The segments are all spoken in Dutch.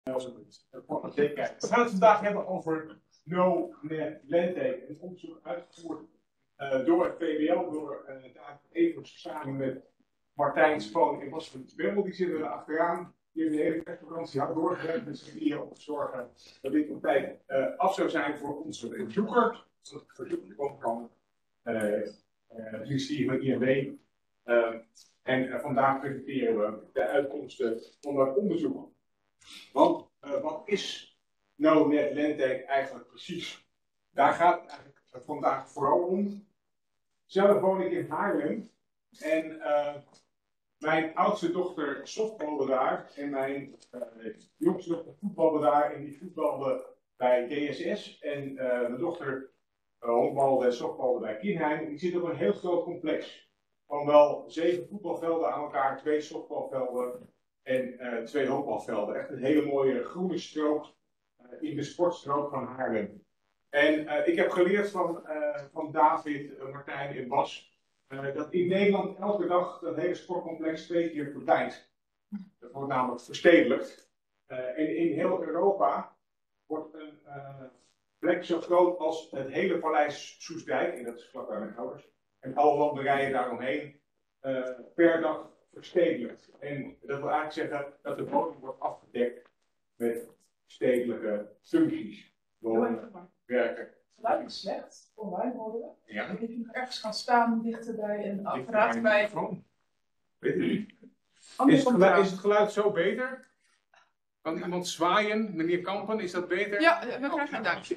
We gaan het vandaag hebben over No-Net Landtake. Een onderzoek uitgevoerd door het PBL, door David Evers samen met Martijn Spoon en Bas van Bemmel. Die zitten er achteraan. Die hebben de hele kerstvakantie hard doorgewerkt. Dus we hier op zorgen dat dit op tijd af zou zijn voor onze bezoeker. Dat het verzoek kan. Nu zie je van INW. En vandaag presenteren we de uitkomsten van dat onderzoek. Want wat is No-Net Landtake eigenlijk precies? Daar gaat het eigenlijk vandaag vooral om. Zelf woon ik in Haarlem en mijn oudste dochter softbalde daar en mijn jongste dochter voetbalde daar en die voetbalde bij DSS en mijn dochter honkbalde en softbalde bij Kienheim. Die zit op een heel groot complex van wel 7 voetbalvelden aan elkaar, 2 softbalvelden en 2 honkbalvelden. Echt een hele mooie groene strook in de sportstrook van Haarlem. En ik heb geleerd van David, Martijn en Bas dat in Nederland elke dag dat hele sportcomplex 2 keer verdwijnt. Dat wordt namelijk verstedelijkt. En in heel Europa wordt een plek zo groot als het hele paleis Soestdijk, en dat is vlakbij mijn ouders, en alle landerijen daaromheen per dag verstedelijkt. En dat wil eigenlijk zeggen dat de bodem wordt afgedekt met stedelijke functies. Werken. Geluid is slecht, online horen. Ja. Ik moet ergens gaan staan dichter bij een apparaat bij. Weet je niet. Is het geluid zo beter? Kan iemand zwaaien, meneer Kampen, is dat beter? Ja, we krijgen een duimpje.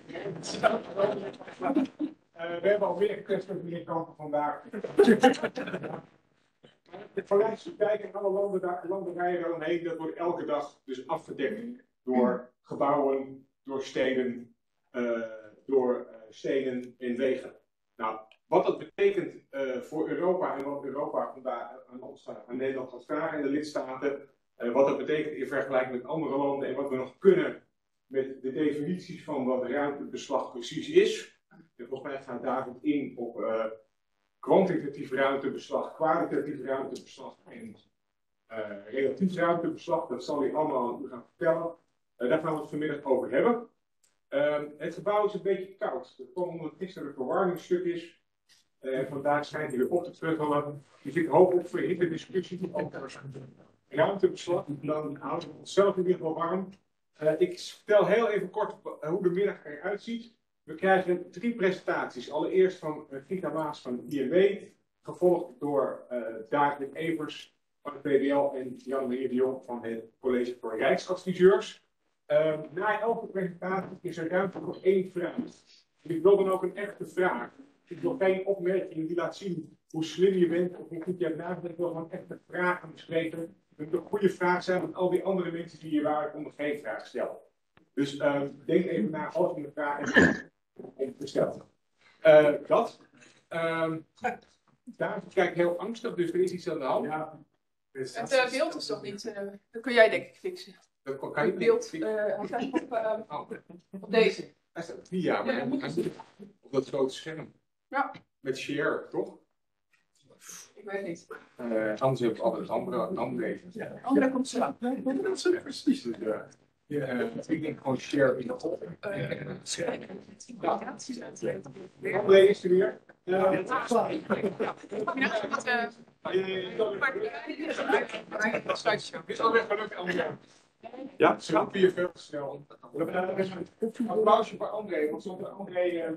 We hebben alweer getest met meneer Kampen vandaag. Het Paleis Dijk en alle landerijen daaromheen, dat wordt elke dag dus afgedekt door gebouwen, door steden, stenen en wegen. Nou, wat dat betekent voor Europa en wat Europa vandaag aan Nederland gaat vragen en de lidstaten, wat dat betekent in vergelijking met andere landen en wat we nog kunnen met de definities van wat ruimtebeslag precies is. En volgens mij gaat David in op kwantitatief ruimtebeslag, kwalitatief ruimtebeslag en relatief ruimtebeslag. Dat zal hij allemaal aan u gaan vertellen. Daar gaan we het vanmiddag over hebben. Het gebouw is een beetje koud. Dat kwam omdat gisteren een verwarmingsstuk is. Vandaag schijnt hij weer op te truttelen. Dus ik hoop op verhitte discussie over ruimtebeslag. Dan houden we onszelf in ieder geval warm. Ik vertel heel even kort hoe de middag eruit ziet. We krijgen 3 presentaties. Allereerst van Gita Maas van INW, gevolgd door David Evers van het PBL en Jan-Marie de Jong van het College voor Rijksadviseurs. Na elke presentatie is er ruimte voor 1 vraag. Ik wil dan ook een echte vraag. Ik wil geen opmerking die laat zien hoe slim je bent of hoe goed je hebt nagedacht. Ik wil gewoon echte vragen bespreken. Het moet een goede vraag zijn, want al die andere mensen die hier waren konden geen vraag stellen. Dus denk even na als je een vraag hebt om te stellen. David kijkt heel angstig, dus er is iets aan de hand. Ja, het beeld is toch niet, dat kun jij denk ik fixen. Dat kan je het beeld op deze. Ja, maar op dat grote scherm. Ja. Met share, toch? Ik weet niet. Anders heb ik altijd andere. Ja. Andere komt zo aan. Dat is precies. Ik denk gewoon share in de top. André is er weer. Is alweer gelukt, André. Ja, snap je veel te snel. Een applausje voor André, want zonder André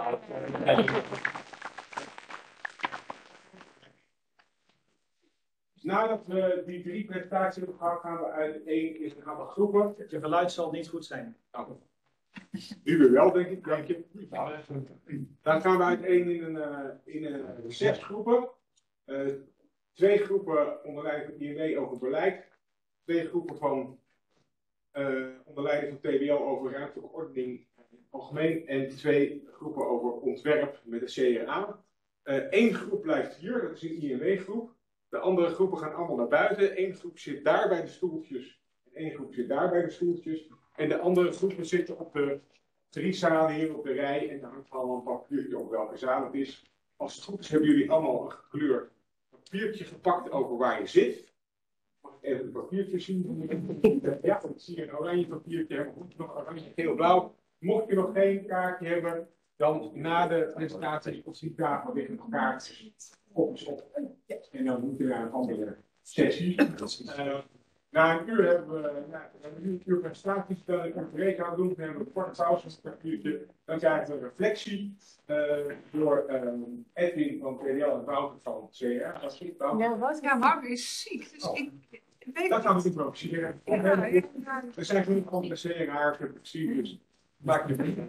nadat we die 3 presentaties hebben gehad, gaan we uiteen in een aantal groepen. Je geluid zal niet goed zijn. Nou, nu weer wel, denk ik. Dan gaan we uiteen in 6 groepen. 2 groepen onder leiding van INW over beleid. 2 groepen onder leiding van TBL over ruimtelijke ordening in het algemeen. En 2 groepen over ontwerp met de CRA. 1 groep blijft hier, dat is een INW-groep. De andere groepen gaan allemaal naar buiten. 1 groep zit daar bij de stoeltjes. En 1 groep zit daar bij de stoeltjes. En de andere groepen zitten op de 3 zalen hier op de rij. En daar hangt allemaal een papiertje op welke zaal het is. Als het goed is hebben jullie allemaal een gekleurd papiertje gepakt over waar je zit. Mag ik even het papiertje zien. Ja, ik zie een oranje papiertje. Hebben we nog oranje, geel, blauw. Mocht je nog geen kaartje hebben, dan na de presentatie op die tafel liggen nog kaartjes. Kopjes op. En dan moeten we naar een andere sessie. Na een uur hebben we nu een uur presentaties. Dan ik een break aan doen. Dan hebben we een korte pauze, een uurtje. Dan krijgen we een reflectie door Edwin van PDL en Wouter van CR. Ja, Wouter is ziek, dus ik weet Dat gaan we improviseren. We zijn genoeg van de CR, dus maak je niet.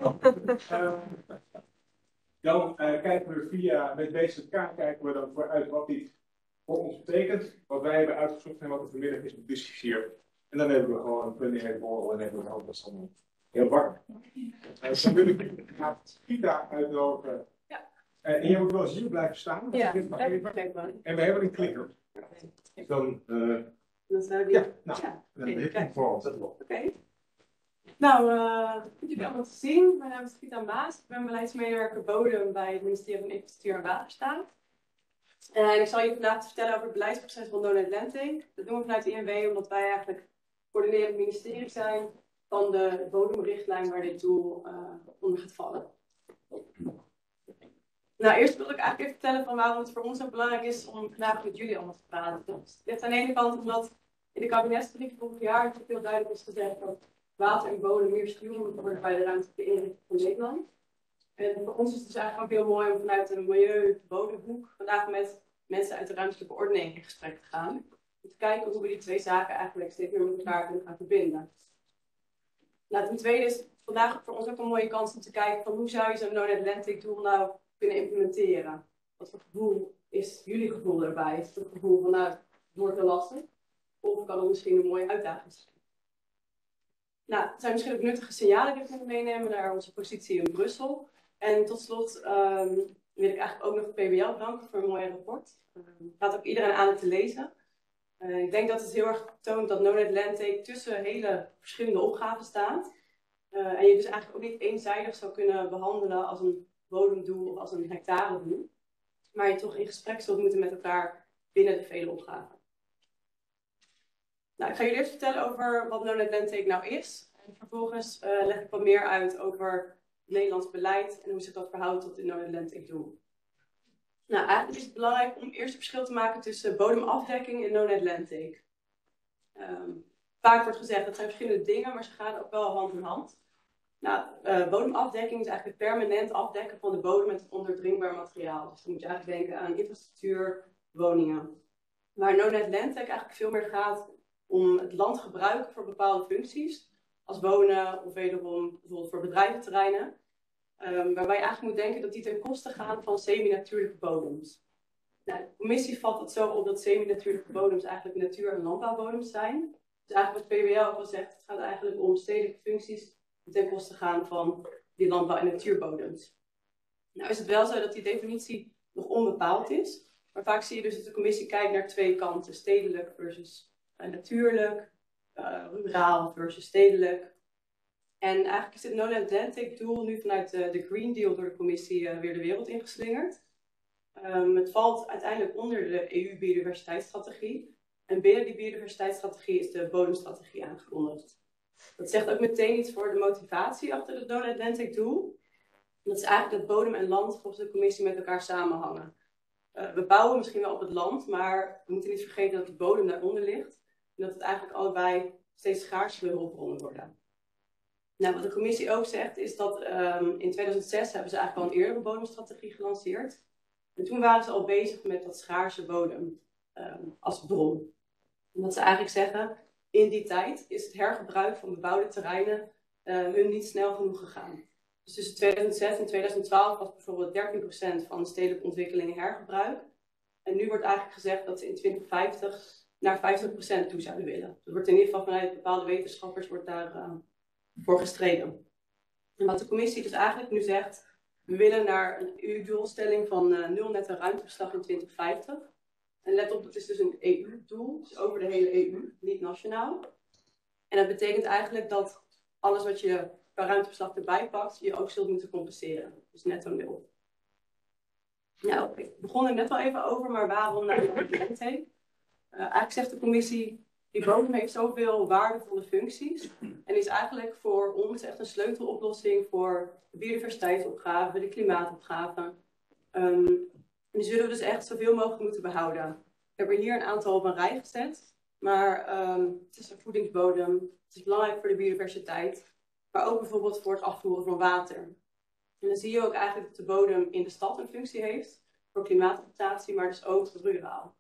Dan kijken we met deze kaart kijken we dan vooruit wat dit voor ons betekent. Wat wij hebben uitgezocht en wat er vanmiddag is bediscussieerd. En dan hebben we gewoon een plenaire borrel en hebben we ook dat allemaal heel warm. Dan wil ik Gita uitnodigen. Ja. En je moet wel eens hier blijven staan. Ja, dat begrijp ik wel. En we hebben een klikker. Dan zou die... ja, nou, Ja, dan heb je voor ons. Oké. Nou, goed jullie allemaal te zien. Mijn naam is Gita Maas. Ik ben beleidsmedewerker bodem bij het ministerie van Infrastructuur en Waterstaat. En ik zal je vandaag vertellen over het beleidsproces van Donut Atlantic. Dat doen we vanuit de INW omdat wij eigenlijk coördinerend ministerie zijn van de bodemrichtlijn waar dit doel onder gaat vallen. Nou, eerst wil ik eigenlijk even vertellen van waarom het voor ons zo belangrijk is om vandaag met jullie allemaal te praten. Dus dit aan de ene kant omdat in de kabinetsbrief vorig jaar heel duidelijk is gezegd dat water en bodem meer sturen moeten worden bij de ruimtelijke inrichting van Nederland. En voor ons is het dus eigenlijk ook heel mooi om vanuit een milieu-bodemhoek vandaag met mensen uit de ruimtelijke ordening in gesprek te gaan. Om te kijken hoe we die twee zaken eigenlijk steeds meer met elkaar kunnen gaan verbinden. Nou, ten tweede is vandaag voor ons ook een mooie kans om te kijken van hoe zou je zo'n Donut Atlantic doel nou kunnen implementeren. Wat voor gevoel is jullie gevoel erbij? Is het een gevoel van nou, het wordt te lastig? Of kan het misschien een mooie uitdaging zijn? Nou, het zijn misschien ook nuttige signalen die we kunnen meenemen naar onze positie in Brussel. En tot slot wil ik eigenlijk ook nog het PBL bedanken voor een mooi rapport. Ik raad ook iedereen aan het te lezen. Ik denk dat het heel erg toont dat Donut Atlantic tussen hele verschillende opgaven staat. En je dus eigenlijk ook niet eenzijdig zou kunnen behandelen als een bodemdoel of als een hectaredoel. Maar je toch in gesprek zult moeten met elkaar binnen de vele opgaven. Nou, ik ga jullie eerst vertellen over wat Donut Atlantic nou is. En vervolgens leg ik wat meer uit over het Nederlands beleid en hoe zich dat verhoudt tot het Donut Atlantic doel. Nou, eigenlijk is het belangrijk om eerst een verschil te maken tussen bodemafdekking en Donut Atlantic. Vaak wordt gezegd dat zijn verschillende dingen, maar ze gaan ook wel hand in hand. Nou, bodemafdekking is eigenlijk het permanent afdekken van de bodem met ondoordringbaar materiaal. Dus dan moet je eigenlijk denken aan infrastructuur, woningen. Waar Donut Atlantic eigenlijk veel meer gaat om het land gebruiken voor bepaalde functies. Als wonen of wederom bijvoorbeeld voor bedrijventerreinen. Waarbij je eigenlijk moet denken dat die ten koste gaan van semi-natuurlijke bodems. Nou, de commissie vat het zo op dat semi-natuurlijke bodems eigenlijk natuur- en landbouwbodems zijn. Dus eigenlijk wat PBL ook al zegt, het gaat eigenlijk om stedelijke functies die ten koste gaan van die landbouw- en natuurbodems. Nou is het wel zo dat die definitie nog onbepaald is. Maar vaak zie je dus dat de commissie kijkt naar twee kanten. Stedelijk versus natuurlijk, ruraal versus stedelijk. En eigenlijk is het Donut Atlantic doel nu vanuit de Green Deal door de commissie weer de wereld ingeslingerd. Het valt uiteindelijk onder de EU-biodiversiteitsstrategie. En binnen die biodiversiteitsstrategie is de bodemstrategie aangekondigd. Dat zegt ook meteen iets voor de motivatie achter het Donut Atlantic doel. Dat is eigenlijk dat bodem en land volgens de commissie met elkaar samenhangen. We bouwen misschien wel op het land, maar we moeten niet vergeten dat de bodem daaronder ligt. En dat het eigenlijk allebei steeds schaarsere hulpbronnen worden. Nou, wat de commissie ook zegt is dat in 2006 hebben ze eigenlijk al een eerdere bodemstrategie gelanceerd. En toen waren ze al bezig met dat schaarse bodem als bron. En dat ze eigenlijk zeggen, in die tijd is het hergebruik van bebouwde terreinen hun niet snel genoeg gegaan. Dus tussen 2006 en 2012 was bijvoorbeeld 13% van de stedelijke ontwikkelingen hergebruik. En nu wordt eigenlijk gezegd dat ze in 2050 naar 50% toe zouden willen. Dat wordt in ieder geval vanuit bepaalde wetenschappers wordt daar voor gestreden. En wat de commissie dus eigenlijk nu zegt, we willen naar een EU-doelstelling van 0 netto ruimtebeslag in 2050. En let op, dat is dus een EU-doel, dus over de hele EU, niet nationaal. En dat betekent eigenlijk dat alles wat je qua ruimtebeslag erbij pakt, je ook zult moeten compenseren. Dus netto 0. Nou, ik begon er net al even over, maar waarom nou de Atlantic? Eigenlijk zegt de commissie, Die bodem heeft zoveel waardevolle functies en is eigenlijk voor ons echt een sleuteloplossing voor de biodiversiteitsopgave, de klimaatopgave. Die zullen we dus echt zoveel mogelijk moeten behouden. Ik heb er hier een aantal op een rij gezet, maar het is een voedingsbodem, het is belangrijk voor de biodiversiteit, maar ook bijvoorbeeld voor het afvoeren van water. En dan zie je ook eigenlijk dat de bodem in de stad een functie heeft voor klimaatadaptatie, maar dus ook ruraal.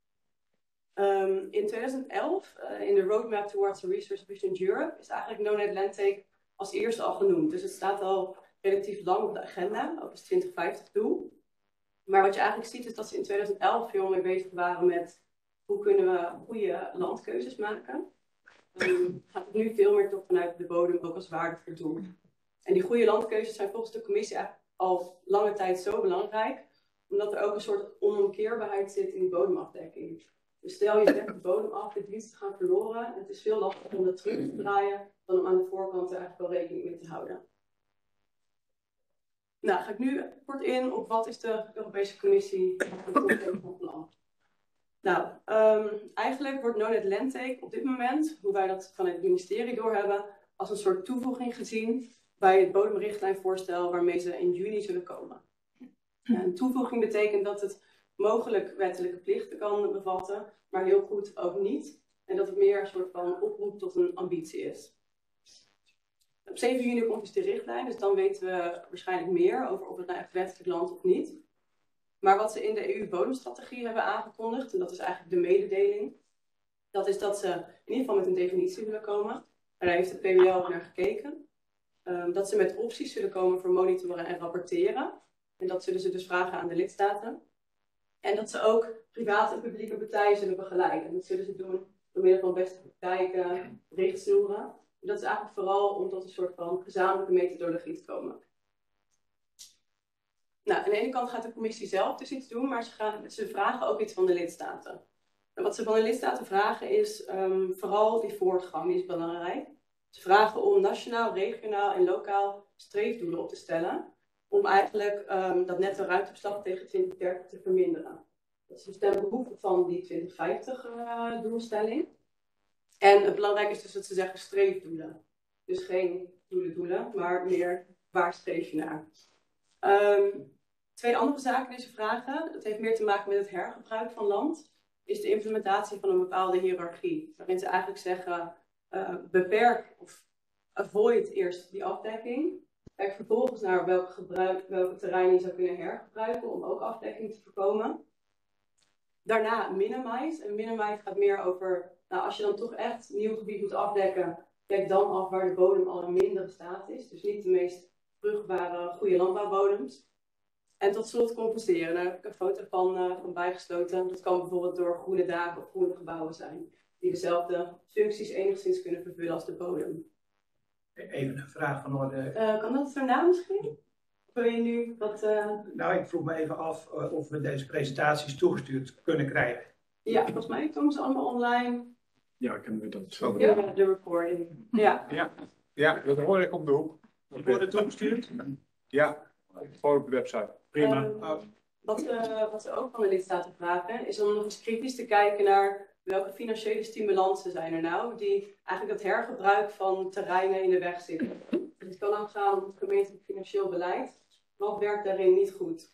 In 2011, in de Roadmap Towards a Resource Efficient Europe, is eigenlijk No-Net Landtake als eerste al genoemd. Dus het staat al relatief lang op de agenda, ook als 2050-doel. Maar wat je eigenlijk ziet is dat ze in 2011 veel meer bezig waren met hoe kunnen we goede landkeuzes maken. Gaat het nu veel meer toch vanuit de bodem ook als waardevol doel. En die goede landkeuzes zijn volgens de commissie eigenlijk al lange tijd zo belangrijk, omdat er ook een soort onomkeerbaarheid zit in die bodemafdekking. Dus stel je zet de bodem af, de diensten gaan verloren. En het is veel lastiger om dat terug te draaien dan om aan de voorkant er eigenlijk wel rekening mee te houden. Nou, ga ik nu kort in op wat is de Europese Commissie van plan. Nou, eigenlijk wordt No-Net Landtake op dit moment, hoe wij dat vanuit het ministerie doorhebben, als een soort toevoeging gezien bij het bodemrichtlijnvoorstel waarmee ze in juni zullen komen. Een toevoeging betekent dat het mogelijk wettelijke plichten kan bevatten, maar heel goed ook niet. En dat het meer een soort van oproep tot een ambitie is. Op 7 juni komt dus de richtlijn, dus dan weten we waarschijnlijk meer over of het nou echt wettelijk landt of niet. Maar wat ze in de EU-bodemstrategie hebben aangekondigd, en dat is eigenlijk de mededeling, dat is dat ze in ieder geval met een definitie willen komen. En daar heeft de PWL ook naar gekeken. Dat ze met opties zullen komen voor monitoren en rapporteren. En dat zullen ze dus vragen aan de lidstaten. En dat ze ook private en publieke partijen zullen begeleiden. Dat zullen ze doen door middel van beste praktijken, richtsnoeren. En dat is eigenlijk vooral om tot een soort van gezamenlijke methodologie te komen. Nou, aan de ene kant gaat de commissie zelf dus iets doen, maar ze vragen ook iets van de lidstaten. En wat ze van de lidstaten vragen is vooral die voortgang, die is belangrijk. Ze vragen om nationaal, regionaal en lokaal streefdoelen op te stellen. Om eigenlijk dat netto ruimtebeslag tegen 2030 te verminderen. Dat is dus ten behoeve van die 2050 doelstelling. En het belangrijke is dus dat ze zeggen streefdoelen. Dus geen doelen, maar meer waar streef je naar. Twee andere zaken die ze vragen, dat heeft meer te maken met het hergebruik van land, is de implementatie van een bepaalde hiërarchie. Waarin ze eigenlijk zeggen, beperk of avoid eerst die afdekking. Kijk vervolgens naar welke terreinen je zou kunnen hergebruiken om ook afdekking te voorkomen. Daarna minimize. En minimize gaat meer over, nou, als je dan toch echt nieuw gebied moet afdekken, kijk dan af waar de bodem al in mindere staat is. Dus niet de meest vruchtbare, goede landbouwbodems. En tot slot compenseren. Daar heb ik een foto van bijgesloten. Dat kan bijvoorbeeld door groene daken of groene gebouwen zijn. Die dezelfde functies enigszins kunnen vervullen als de bodem. Even een vraag van orde. Kan dat daarna misschien? Of wil je nu wat... Nou, ik vroeg me even af of we deze presentaties toegestuurd kunnen krijgen. Ja, volgens mij komen ze allemaal online. Ja, kunnen we dat zo doen. Ja, de recording. Ja. Ja, dat hoor ik op de hoek. Worden toegestuurd? Ja, gewoon op de website. Prima. Wat ze ook van de lidstaten vragen, is om nog eens kritisch te kijken naar welke financiële stimulansen zijn er nou, die eigenlijk het hergebruik van terreinen in de weg zitten. Dus het kan ook gaan om het gemeentelijk financieel beleid. Wat werkt daarin niet goed?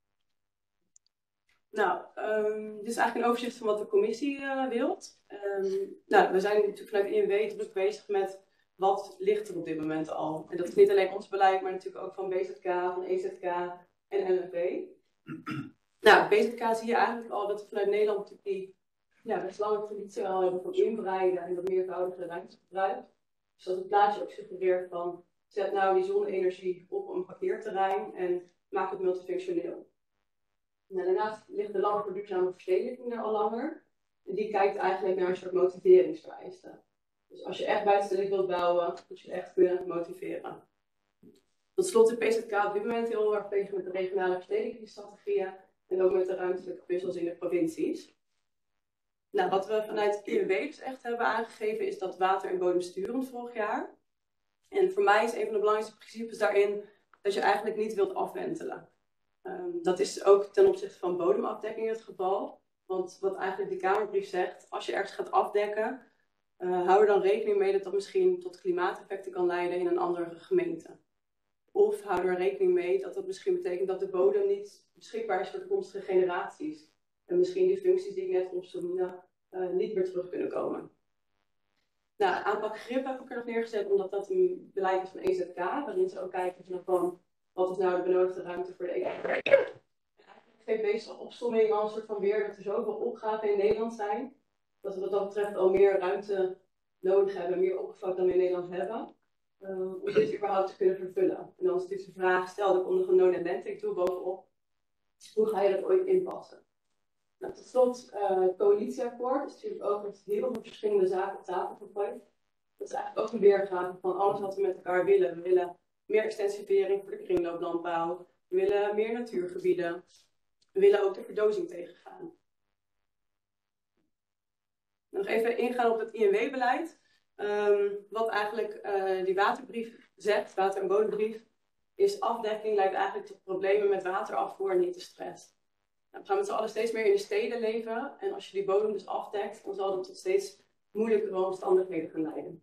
Nou, dit is eigenlijk een overzicht van wat de commissie wil. Nou, we zijn natuurlijk vanuit INW druk bezig met wat ligt er op dit moment al. En dat is niet alleen ons beleid, maar natuurlijk ook van BZK, van EZK en NLV. Nou, BZK zie je eigenlijk al dat we vanuit Nederland natuurlijk die best lange traditie al hebben van inbreiden en dat meervoudige ruimtegebruik. Dus dat het plaatje ook suggereert van zet nou die zonne-energie op een parkeerterrein en maak het multifunctioneel. Nou, daarnaast ligt de landelijke duurzame verstedelijking er al langer. En die kijkt eigenlijk naar een soort motiveringsvereisten. Dus als je echt buitenstedelijk wilt bouwen, moet je echt kunnen motiveren. Tot slot de PZK op dit moment heel erg bezig met de regionale verstedelijkingsstrategieën en ook met de ruimtelijke puzzels in de provincies. Nou, wat we vanuit INW dus echt hebben aangegeven is dat water en bodem sturend vorig jaar. En voor mij is een van de belangrijkste principes daarin dat je eigenlijk niet wilt afwentelen. Dat is ook ten opzichte van bodemafdekking het geval. Want wat eigenlijk de Kamerbrief zegt, als je ergens gaat afdekken, hou er dan rekening mee dat dat misschien tot klimaateffecten kan leiden in een andere gemeente. Of hou er rekening mee dat dat misschien betekent dat de bodem niet beschikbaar is voor toekomstige generaties. En misschien die functies die ik net opzoomde niet meer terug kunnen komen. Nou, aanpak grip heb ik er nog neergezet omdat dat een beleid is van EZK, waarin ze ook kijken van wat is nou de benodigde ruimte voor de economie. Eigenlijk geeft deze opsomming al een soort van weer dat er zoveel opgaven in Nederland zijn, dat we wat dat betreft al meer ruimte nodig hebben, meer oppervlak dan we in Nederland hebben, om dit überhaupt te kunnen vervullen. En dan is natuurlijk de vraag, stel er komt nog een no-net landtake toe bovenop, hoe ga je dat ooit inpassen? Nou, tot slot, het coalitieakkoord is natuurlijk ook met heel veel verschillende zaken op tafel gegooid. Dat is eigenlijk ook een weergave van alles wat we met elkaar willen. We willen meer extensivering voor de kringlooplandbouw. We willen meer natuurgebieden. We willen ook de verdozing tegengaan. Nog even ingaan op het INW-beleid. Wat eigenlijk die waterbrief zegt, water- en bodembrief, is afdekking leidt eigenlijk tot problemen met waterafvoer en hittestress. Nou, we gaan met z'n allen steeds meer in de steden leven en als je die bodem dus afdekt, dan zal dat tot steeds moeilijkere omstandigheden gaan leiden.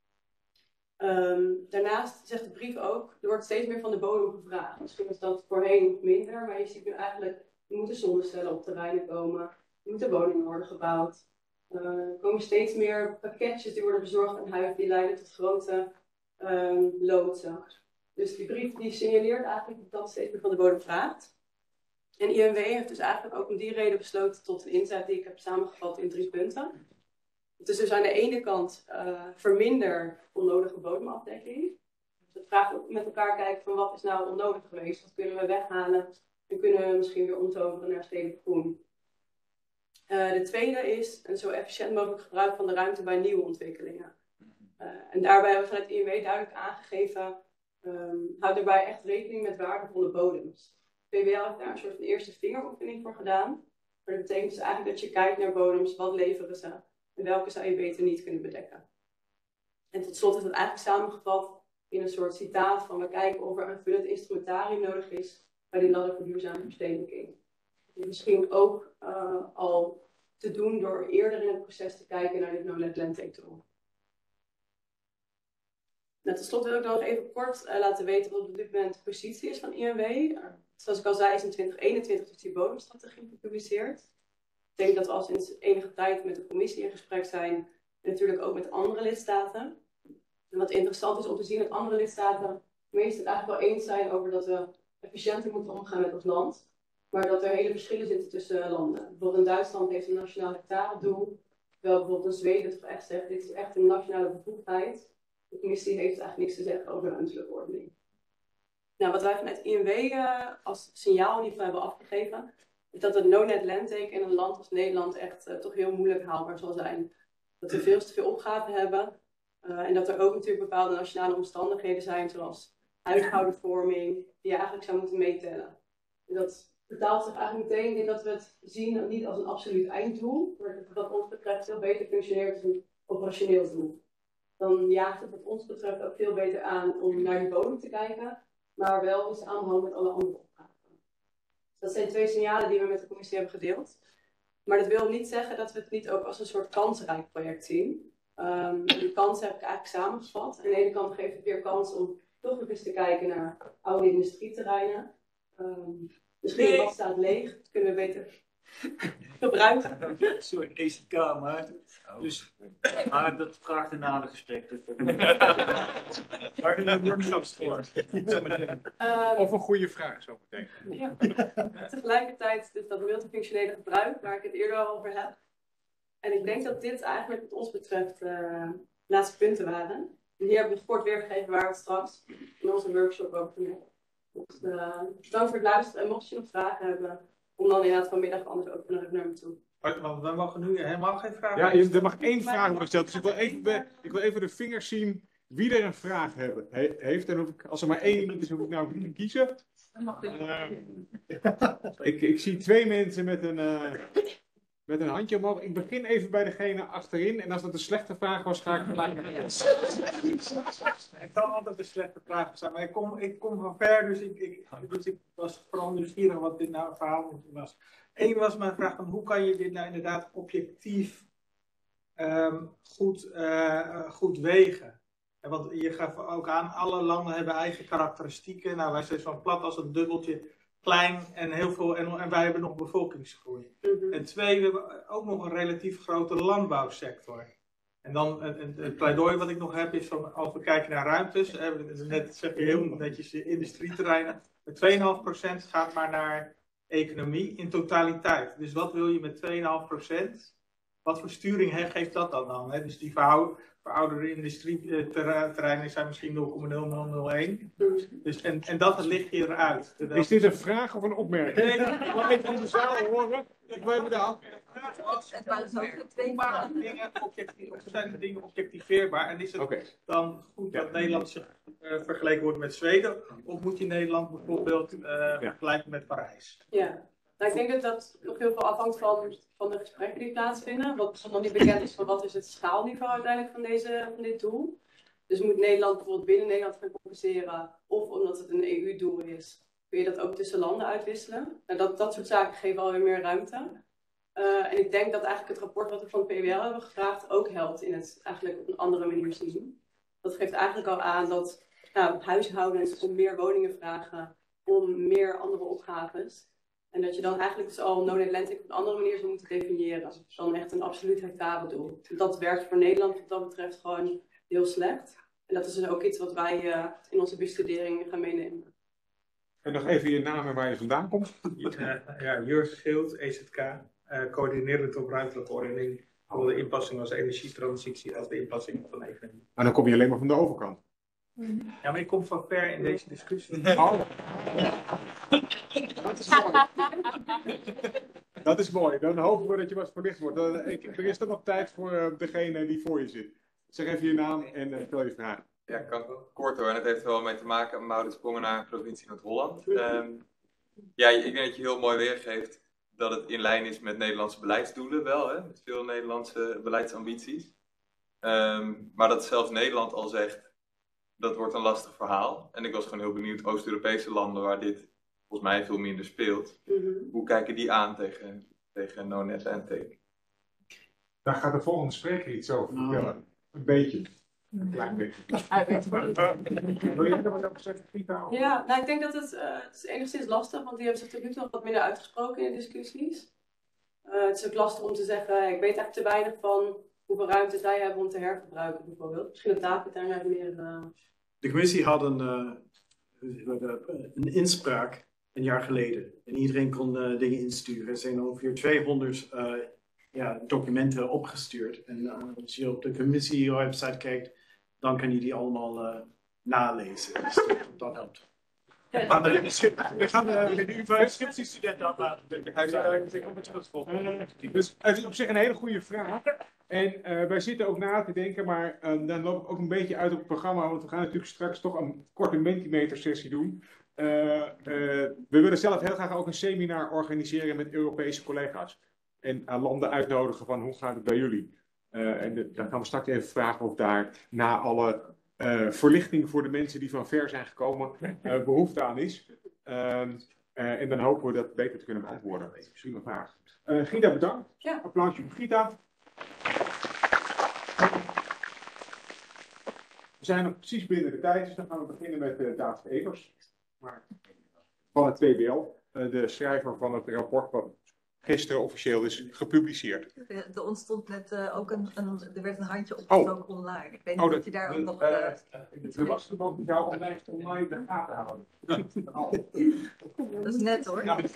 Daarnaast zegt de brief ook, er wordt steeds meer van de bodem gevraagd. Misschien is dat voorheen minder, maar je ziet nu eigenlijk, er moeten zonnecellen op terreinen komen, er moeten woningen worden gebouwd. Er komen steeds meer pakketjes die worden bezorgd aan huis, die leiden tot grote loodsen. Dus die brief die signaleert eigenlijk dat steeds meer van de bodem vraagt. En INW heeft dus eigenlijk ook om die reden besloten tot een inzet die ik heb samengevat in 3 punten. Dus aan de ene kant verminder onnodige bodemafdekking. Dus we vragen ook met elkaar kijken van wat is nou onnodig geweest, wat kunnen we weghalen en kunnen we misschien weer omtoveren naar stedelijk groen. De tweede is een zo efficiënt mogelijk gebruik van de ruimte bij nieuwe ontwikkelingen. En daarbij hebben we vanuit INW duidelijk aangegeven, houd daarbij echt rekening met waardevolle bodems. VWL heeft daar een soort van eerste vingeroefening voor gedaan. Maar dat betekent dus eigenlijk dat je kijkt naar bodems, wat leveren ze en welke zou je beter niet kunnen bedekken. En tot slot is het eigenlijk samengevat in een soort citaat van we kijken of er een aanvullend instrumentarium nodig is bij die ladder voor duurzame verstedelijking. Misschien ook al te doen door eerder in het proces te kijken naar dit no-net landtake tool. Nou, tot slot wil ik nog even kort laten weten wat op dit moment de positie is van INW. Zoals ik al zei is in 2021 dus die bodemstrategie gepubliceerd. Ik denk dat we al sinds enige tijd met de commissie in gesprek zijn en natuurlijk ook met andere lidstaten. En wat interessant is om te zien dat andere lidstaten meestal het eigenlijk wel eens zijn over dat we efficiënter moeten omgaan met ons land. Maar dat er hele verschillen zitten tussen landen. Bijvoorbeeld in Duitsland heeft een nationaal hectaredoel. Terwijl bijvoorbeeld in Zweden toch echt zegt, dit is echt een nationale bevoegdheid. De commissie heeft eigenlijk niks te zeggen over ruimtelijke ordening. Nou, wat wij vanuit INW als signaal in ieder geval hebben afgegeven, is dat het no-net landtake in een land als Nederland echt toch heel moeilijk haalbaar zal zijn. Dat we veel te veel opgaven hebben. En dat er ook natuurlijk bepaalde nationale omstandigheden zijn, zoals huishoudenvorming, die je eigenlijk zou moeten meetellen. En dat vertaalt zich eigenlijk meteen in dat we het zien niet als een absoluut einddoel, maar dat het wat ons betreft veel beter functioneert als een operationeel doel. Dan jaagt het wat ons betreft ook veel beter aan om naar die bodem te kijken, maar wel in samenhang met alle andere opgaven. Dat zijn 2 signalen die we met de commissie hebben gedeeld. Maar dat wil niet zeggen dat we het niet ook als een soort kansrijk project zien. Die kansen heb ik eigenlijk samengevat. Aan de ene kant geeft het weer kans om toch nog eens te kijken naar oude industrieterreinen. Misschien wat staat leeg, dat kunnen we beter gebruiken. Sorry, EZK, maar. Dus, maar dat vraagt een nader gesprek. Waar een workshops voor. Of een goede vraag zo meteen. Ja. Tegelijkertijd is dat multifunctionele gebruik, waar ik het eerder al over heb. En ik denk dat dit eigenlijk wat ons betreft de laatste punten waren. En hier hebben we kort weergegeven waar we het straks in onze workshop over gaan hebben. Dus bedankt voor het luisteren en mocht je nog vragen hebben, kom dan inderdaad vanmiddag anders ook naar me toe. Want we mogen nu helemaal geen vragen. Ja, er mag 1 vraag worden gesteld. Dus ik wil even de vingers zien wie er een vraag heeft. En als er maar 1 iemand is, hoef ik nou niet te kiezen. Ik zie 2 mensen met een handje omhoog. Ik begin even bij degene achterin. En als dat een slechte vraag was, ga ik gelijk. Het kan altijd een slechte vraag zijn. Maar ik kom van ver, dus ik was vooral nieuwsgierig wat dit nou verhaal was. Eén was mijn vraag van hoe kan je dit nou inderdaad objectief goed wegen? Want je gaf ook aan, alle landen hebben eigen karakteristieken. Nou, wij zijn zo plat als een dubbeltje, klein en heel veel, en wij hebben nog bevolkingsgroei. En twee, we hebben ook nog een relatief grote landbouwsector. En dan het pleidooi wat ik nog heb is van, als we kijken naar ruimtes, net zeg je heel netjes industrieterreinen, met 2,5% gaat maar naar economie in totaliteit. Dus wat wil je met 2,5%? Wat voor sturing geeft dat dan aan? Hè? Dus die verouderde industrieterreinen zijn misschien 0,0001. Dus, en dat ligt hier eruit. Is dit een vraag of een opmerking? Nee, mag ik van de zaal horen? Ik wil even de hand. Het waren zo twee Zijn de dingen objectiveerbaar? En is het dan goed dat Nederland zich vergeleken wordt met Zweden? Of moet je Nederland bijvoorbeeld vergelijken met Parijs? Ja, nou, ik denk dat dat nog heel veel afhangt van de gesprekken die plaatsvinden. Wat nog niet bekend is van wat is het schaalniveau uiteindelijk van dit doel. Dus moet Nederland bijvoorbeeld binnen Nederland gaan compenseren, of omdat het een EU-doel is, kun je dat ook tussen landen uitwisselen. Nou, dat soort zaken geven alweer meer ruimte. En ik denk dat eigenlijk het rapport wat we van het PWL hebben gevraagd ook helpt in het eigenlijk op een andere manier zien. Dat geeft eigenlijk al aan dat huishoudens om meer woningen vragen, om meer andere opgaves. En dat je dan eigenlijk dus al no-net landing op een andere manier zou moeten definiëren. Dan echt een absoluut hectaredoel. Dat werkt voor Nederland wat dat betreft gewoon heel slecht. En dat is dus ook iets wat wij in onze bestudering gaan meenemen. En nog even je naam en waar je vandaan komt. Jurgen Schild, EZK, coördinerend op ruimtelijke ordening. Zowel de inpassing als energietransitie als de inpassing van de economie. Maar dan kom je alleen maar van de overkant. Ja, maar ik kom van ver in deze discussie. Oh. Dat is mooi. Dan hopen we dat je wat verlicht wordt. Er is toch nog tijd voor degene die voor je zit. Zeg even je naam en stel je vraag. Ja, kan wel kort hoor. En het heeft er wel mee te maken. Maurits Prongenaar, provincie Noord-Holland. Ja, ik denk dat je heel mooi weergeeft dat het in lijn is met Nederlandse beleidsdoelen wel. Hè? Met veel Nederlandse beleidsambities. Maar dat zelfs Nederland al zegt, dat wordt een lastig verhaal. En ik was gewoon heel benieuwd, Oost-Europese landen waar dit volgens mij veel minder speelt. Hoe kijken die aan tegen no-net landing? Daar gaat de volgende spreker iets over vertellen. Een beetje. Een klein beetje. Wil jij er wat over zeggen, Gita? Ja, nou ik denk dat het is enigszins lastig, want die hebben zich tot nu toe nog wat minder uitgesproken in de discussies. Het is ook lastig om te zeggen, ik weet eigenlijk te weinig van hoeveel ruimte zij hebben om te hergebruiken bijvoorbeeld. Misschien dat David daar meer... De commissie had een inspraak een jaar geleden. En iedereen kon dingen insturen. Er zijn ongeveer 200 documenten opgestuurd. En als je op de commissie-website kijkt, dan kan je die allemaal nalezen. Dus dat helpt. We gaan de UvA-scriptiestudenten aflaten. Dus het is op zich een hele goede vraag. En wij zitten ook na te denken, maar dan loop ik ook een beetje uit op het programma, want we gaan natuurlijk straks toch een korte Mentimeter sessie doen. We willen zelf heel graag ook een seminar organiseren met Europese collega's. En landen uitnodigen van hoe gaat het bij jullie? En dan gaan we straks even vragen of daar na alle verlichting voor de mensen die van ver zijn gekomen behoefte aan is. En dan hopen we dat beter te kunnen beantwoorden. Prima vraag. Gita, bedankt. Ja. Applausje voor Gita. We zijn nog precies binnen de tijd, dus dan gaan we beginnen met David Evers. Van het TBL, de schrijver van het rapport wat gisteren officieel is gepubliceerd. Er ontstond net ook er werd een handje opgestoken online. Ik weet niet of je daar ook nog... Er was iemand die jou online de gaten houden. Dat is net hoor. Ja,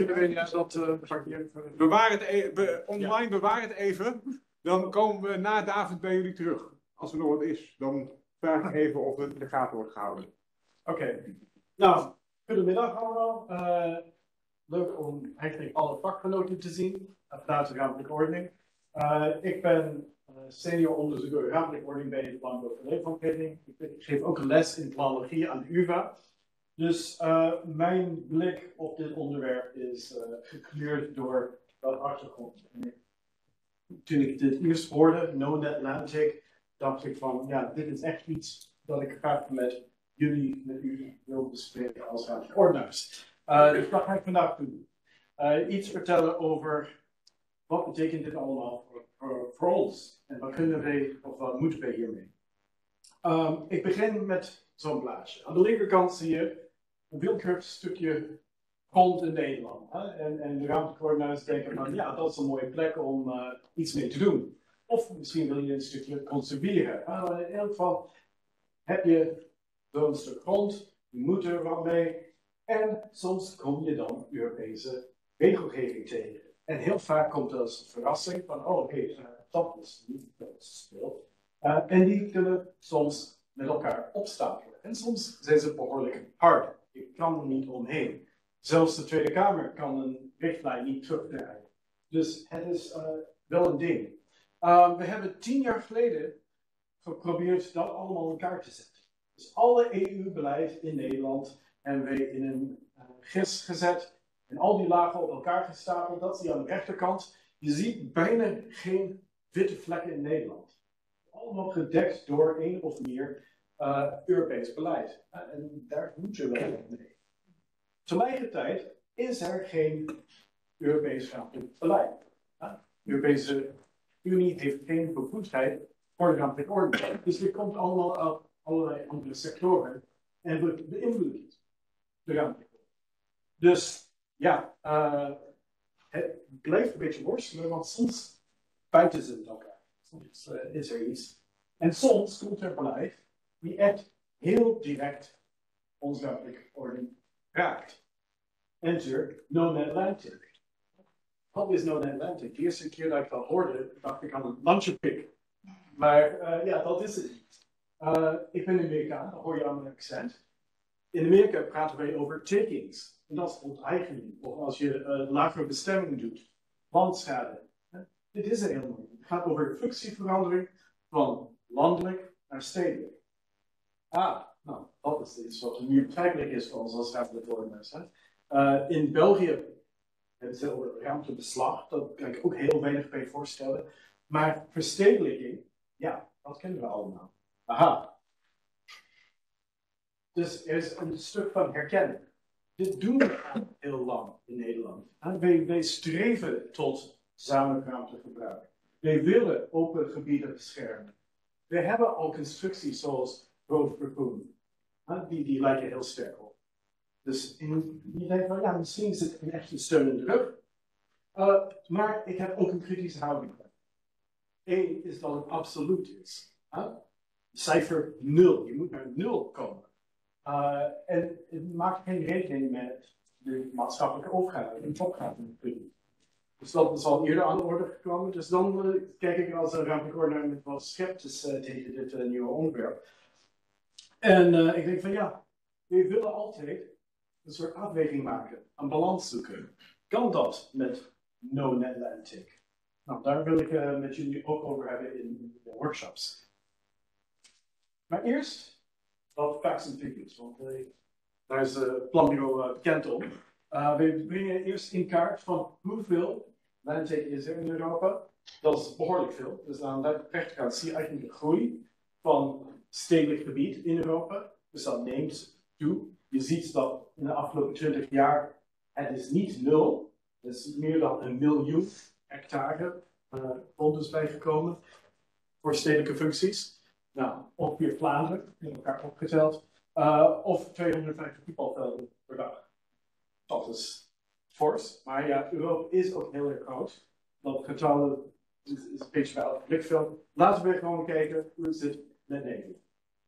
bewaar het even. Dan komen we na David bij jullie terug. Als er nog wat is, dan vraag ik even of het in de gaten wordt gehouden. Oké. Nou, goedemiddag allemaal. Leuk om eigenlijk alle vakgenoten te zien vanuit de ruimtelijke ordening. Ik ben senior onderzoeker ruimtelijke ordening bij het Landbouw en Leefomgeving. Ik geef ook een les in planologie aan de UvA. Dus mijn blik op dit onderwerp is gekleurd door dat achtergrond. Toen ik dit eerst hoorde, no-net landing, dacht ik van ja, dit is echt iets dat ik graag met u wil bespreken als ruimtelijke ordenaars. Dus dat ga ik vandaag doen. iets vertellen over wat betekent dit allemaal voor ons. En wat kunnen wij of wat moeten wij hiermee. Ik begin met zo'n blaadje. Aan de linkerkant zie je een willekeurig stukje grond in Nederland. Hè? En de ruimtecoördinaten denken van ja, dat is een mooie plek om iets mee te doen. Of misschien wil je een stukje conserveren. In elk geval heb je zo'n stuk grond, je moet er wat mee. En soms kom je dan Europese regelgeving tegen. En heel vaak komt er als verrassing van, oh hé, dat is niet gespeeld. En die kunnen soms met elkaar opstapelen. En soms zijn ze behoorlijk hard. Je kan er niet omheen. Zelfs de Tweede Kamer kan een richtlijn niet terugdraaien. Dus het is wel een ding. We hebben 10 jaar geleden geprobeerd dat allemaal in elkaar te zetten. Dus alle EU-beleid in Nederland hebben we in een gis gezet. En al die lagen op elkaar gestapeld. Dat zie je aan de rechterkant. Je ziet bijna geen witte vlekken in Nederland. Allemaal gedekt door 1 of meer Europees beleid. En daar moet je wel mee. Tegelijkertijd is er geen Europees ruimtelijk beleid. De Europese Unie heeft geen bevoegdheid voor de ruimtelijke orde. Dus dit komt allemaal uit allerlei andere sectoren en we beïnvloeden de ruimtelijke orde. Dus ja, het blijft een beetje worstelen, want soms buiten ze het elkaar. Soms is er iets. En soms komt er beleid die echt heel direct onze ruimtelijke orde raakt. Enter No-Net Atlantic. Wat is No-Net Atlantic? De eerste keer dat ik dat hoorde, dacht ik aan een lunchpik. Maar ja, dat is het niet. Ik ben Amerikaan, dat hoor je aan mijn accent. In Amerika praten wij over takings. En dat is onteigening. Of als je lagere bestemming doet. Landschade. Dit is er helemaal niet. Het gaat over functieverandering van landelijk naar stedelijk. Nou, dat is iets wat nu begrijpelijk is voor ons als ruimtelijke ordenaars. In België hebben ze over ruimtebeslag. Dat kan ik ook heel weinig bij voorstellen. Maar verstedelijking, ja, dat kennen we allemaal. Aha. Dus er is een stuk van herkenning. Dit doen we al heel lang in Nederland. Wij streven tot gezamenlijk ruimtegebruik. Wij willen open gebieden beschermen. We hebben al constructies zoals Road for Boom. Die lijken heel sterk op. Dus je denkt van ja, misschien is het een echte steun in de rug. Maar ik heb ook een kritische houding. 1 is dat het absoluut is. Cijfer 0. Je moet naar 0 komen. En het maakt geen rekening met de maatschappelijke opgave en opgave. Dus dat is al eerder aan de orde gekomen. Dus dan kijk ik als een ruimtelijke ordenaar met wat sceptisch tegen dit nieuwe onderwerp. En ik denk van ja, we willen altijd een soort afweging maken, een balans zoeken. Kan dat met No-Net Atlantic? Nou, daar wil ik met jullie ook over hebben in de workshops. Maar eerst wat facts and figures, want daar is het planbureau bekend om. We brengen eerst in kaart van hoeveel landtake is er in Europa. Dat is behoorlijk veel. Dus aan de rechterkant zie je eigenlijk de groei van stedelijk gebied in Europa. Dus dat neemt toe. Je ziet dat in de afgelopen 20 jaar het is niet 0. Er is meer dan 1 miljoen hectare grond is bijgekomen voor stedelijke functies. Nou, ongeveer Vlaanderen, in elkaar opgeteld. Of 250 voetbalvelden per dag. Dat is fors. Maar ja, Europa is ook heel erg groot. Dat getal is een beetje bij het blikveld. Laten we gewoon kijken hoe het zit met Nederland.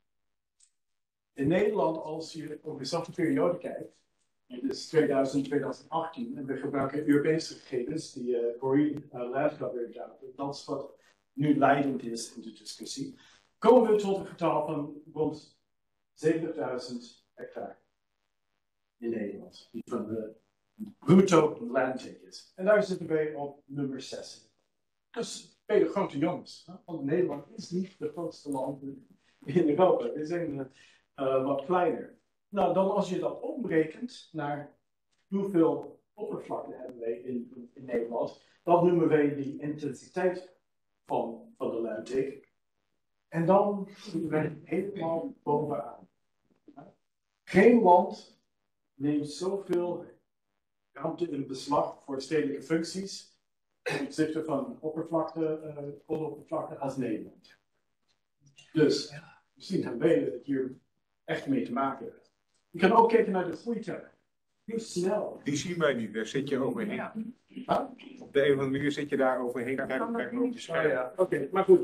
In Nederland, als je over dezelfde periode kijkt, het is 2000-2018, en we gebruiken Europese gegevens, die Corrie Lasker weer duidelijk. Dat is wat nu leidend is in de discussie. Komen we tot een getal van rond 70.000 hectare in Nederland, die van de bruto landtake is. En daar zitten wij op nummer 6. Dus ben je de grote jongens, want Nederland is niet de grootste land in Europa. We zijn wat kleiner. Nou, dan als je dat omrekent naar hoeveel oppervlakte hebben wij in Nederland, dan noemen wij die intensiteit van de landtake. En dan zitten wij helemaal bovenaan. Geen land neemt zoveel ruimte in beslag voor stedelijke functies ten opzichte van grondoppervlakte als Nederland. Dus misschien hebben wij het hier echt mee te maken hebben. Je kan ook kijken naar de groeitijden. Hoe snel. Die zien wij niet, daar zit je overheen. Huh? Op de een of andere manier zit je daar overheen. Kijk op de scherm. Ja, oké, maar goed.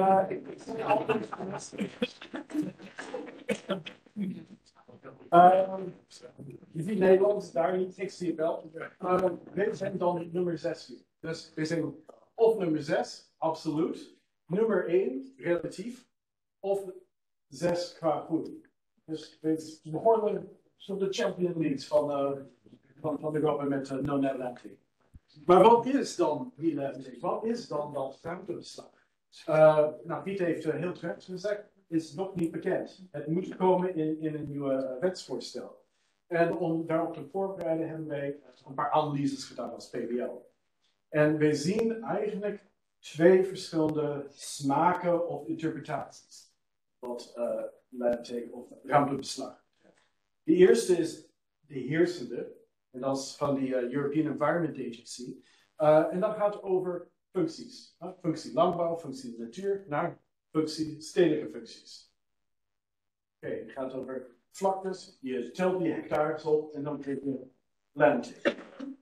Je ziet Nederland daar niet, ik zie het wel. Wij zijn dan nummer 16. Dus we zijn of nummer 6, absoluut. Nummer 1, relatief. Of 6 qua groei. Dus we behoren zo de Champions League van Europa met no-net landing. Maar wat is dan die landing? Wat is dan dat ruimtebeslag? Nou, Piet heeft heel terecht gezegd, is nog niet bekend. Het moet komen in een nieuwe wetsvoorstel. En om daarop te voorbereiden hebben wij een paar analyses gedaan als PBL. En wij zien eigenlijk 2 verschillende smaken of interpretaties. Wat landtake of ruimtebeslag betreft. De eerste is de heersende. En dat is van de European Environment Agency. En dat gaat over functies. Functie landbouw, functie natuur, naar functie stedelijke functies. Oké, het gaat over vlaktes. Je telt die hectares op en dan krijg je landtake.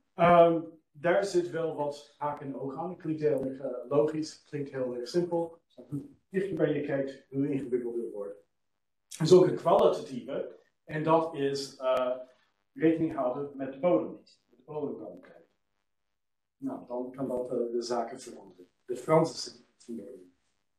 Daar zit wel wat haak en oog aan. Klinkt heel erg logisch, klinkt heel erg simpel. Hoe dichter bij je kijkt, hoe ingewikkelder het wordt. Er is ook een kwalitatieve. En dat is rekening houden met de bodem. De bodemkwaliteit. Nou, dan kan dat de zaken veranderen. De Franse veranderen.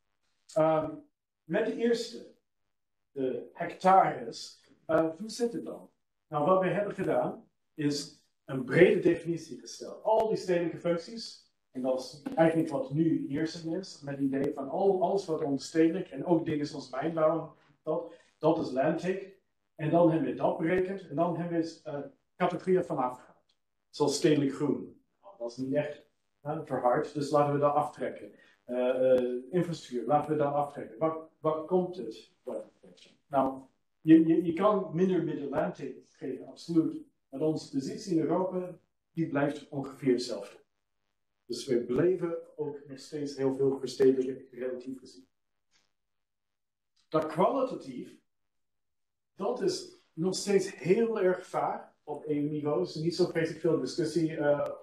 Met de eerste, de hectares, hoe zit het dan? Nou, wat we hebben gedaan, is een brede definitie gesteld. Al die stedelijke functies, en dat is eigenlijk wat nu heersend is, met het idee van alles wat ons stedelijk, en ook dingen zoals mijnbouw, dat is landtake. En dan hebben we dat berekend, en dan hebben we categorieën van afgehaald. Zoals stedelijk groen. Dat is niet echt verhard, dus laten we dat aftrekken. Infrastructuur, laten we dat aftrekken. Wat komt het? Nou, je kan minder landtake geven, absoluut. Maar onze positie in Europa, die blijft ongeveer hetzelfde. Dus we blijven ook nog steeds heel veel verstedelijken, relatief gezien. Dat kwalitatief, dat is nog steeds heel erg vaag op EU-niveau. Er is niet zo vreselijk veel discussie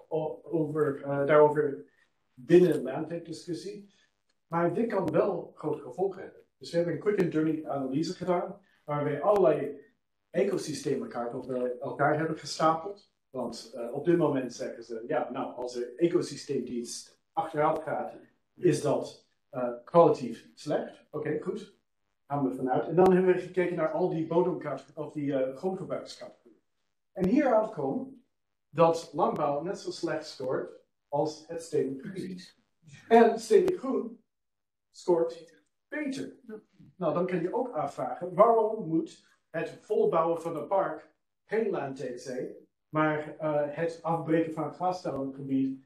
daarover binnen de landtake-discussie. Maar dit kan wel grote gevolgen hebben. Dus we hebben een quick and dirty analyse gedaan, waar we allerlei ecosysteemkaarten op elkaar hebben gestapeld. Want op dit moment zeggen ze, ja, nou, als er ecosysteemdienst achteruit gaat, is dat kwalitatief slecht. Oké, goed. Gaan we vanuit. En dan hebben we gekeken naar al die bodemcategorieën, of die grondgebruikscategorieën. En hieruit komt dat landbouw net zo slecht scoort als het stedelijk groen. En stedelijk groen scoort beter. Nou, dan kun je ook afvragen, waarom moet het volbouwen van een park geen landtake zijn, maar het afbreken van het grasstellinggebied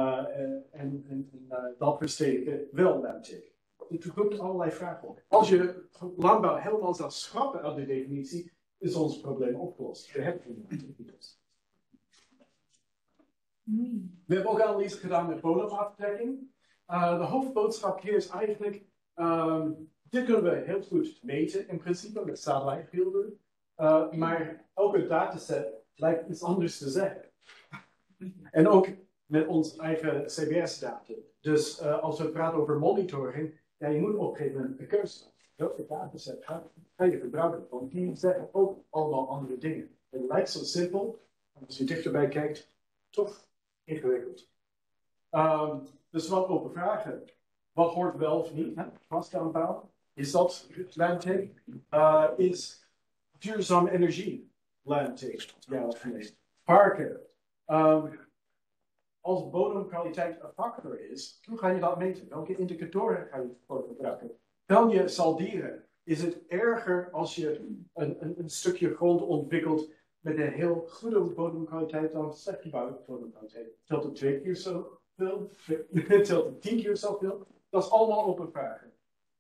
en dat verstedelijken wel landtake? Het roept allerlei vragen op. Als je landbouw helemaal zou schrappen uit de definitie, is ons probleem opgelost. We hebben het opgelost. We hebben ook analyse gedaan met bodemaftrekking. De hoofdboodschap hier is eigenlijk, dit kunnen we heel goed meten in principe met satellietbeelden, maar elke dataset lijkt iets anders te zeggen. En ook met ons eigen CBS-data. Dus als we praten over monitoring, ja, je moet op een gegeven moment een keuze maken. Welke dataset ga je gebruiken? Want die zeggen ook allemaal andere dingen. Het lijkt zo simpel, maar als je dichterbij kijkt, toch ingewikkeld. Dus wat open vragen. Wat hoort wel of niet? Vastaanbouw. Is dat landtake? Is duurzame energie landtake? Ja of nee? Parken. Als bodemkwaliteit een factor is, hoe ga je dat meten? Welke indicatoren ga je voor gebruiken? Kan je salderen? Is het erger als je een stukje grond ontwikkelt met een heel goede bodemkwaliteit dan slechte bodemkwaliteit? Telt het 2 keer zoveel? Telt het 10 keer zoveel? Dat is allemaal open vragen.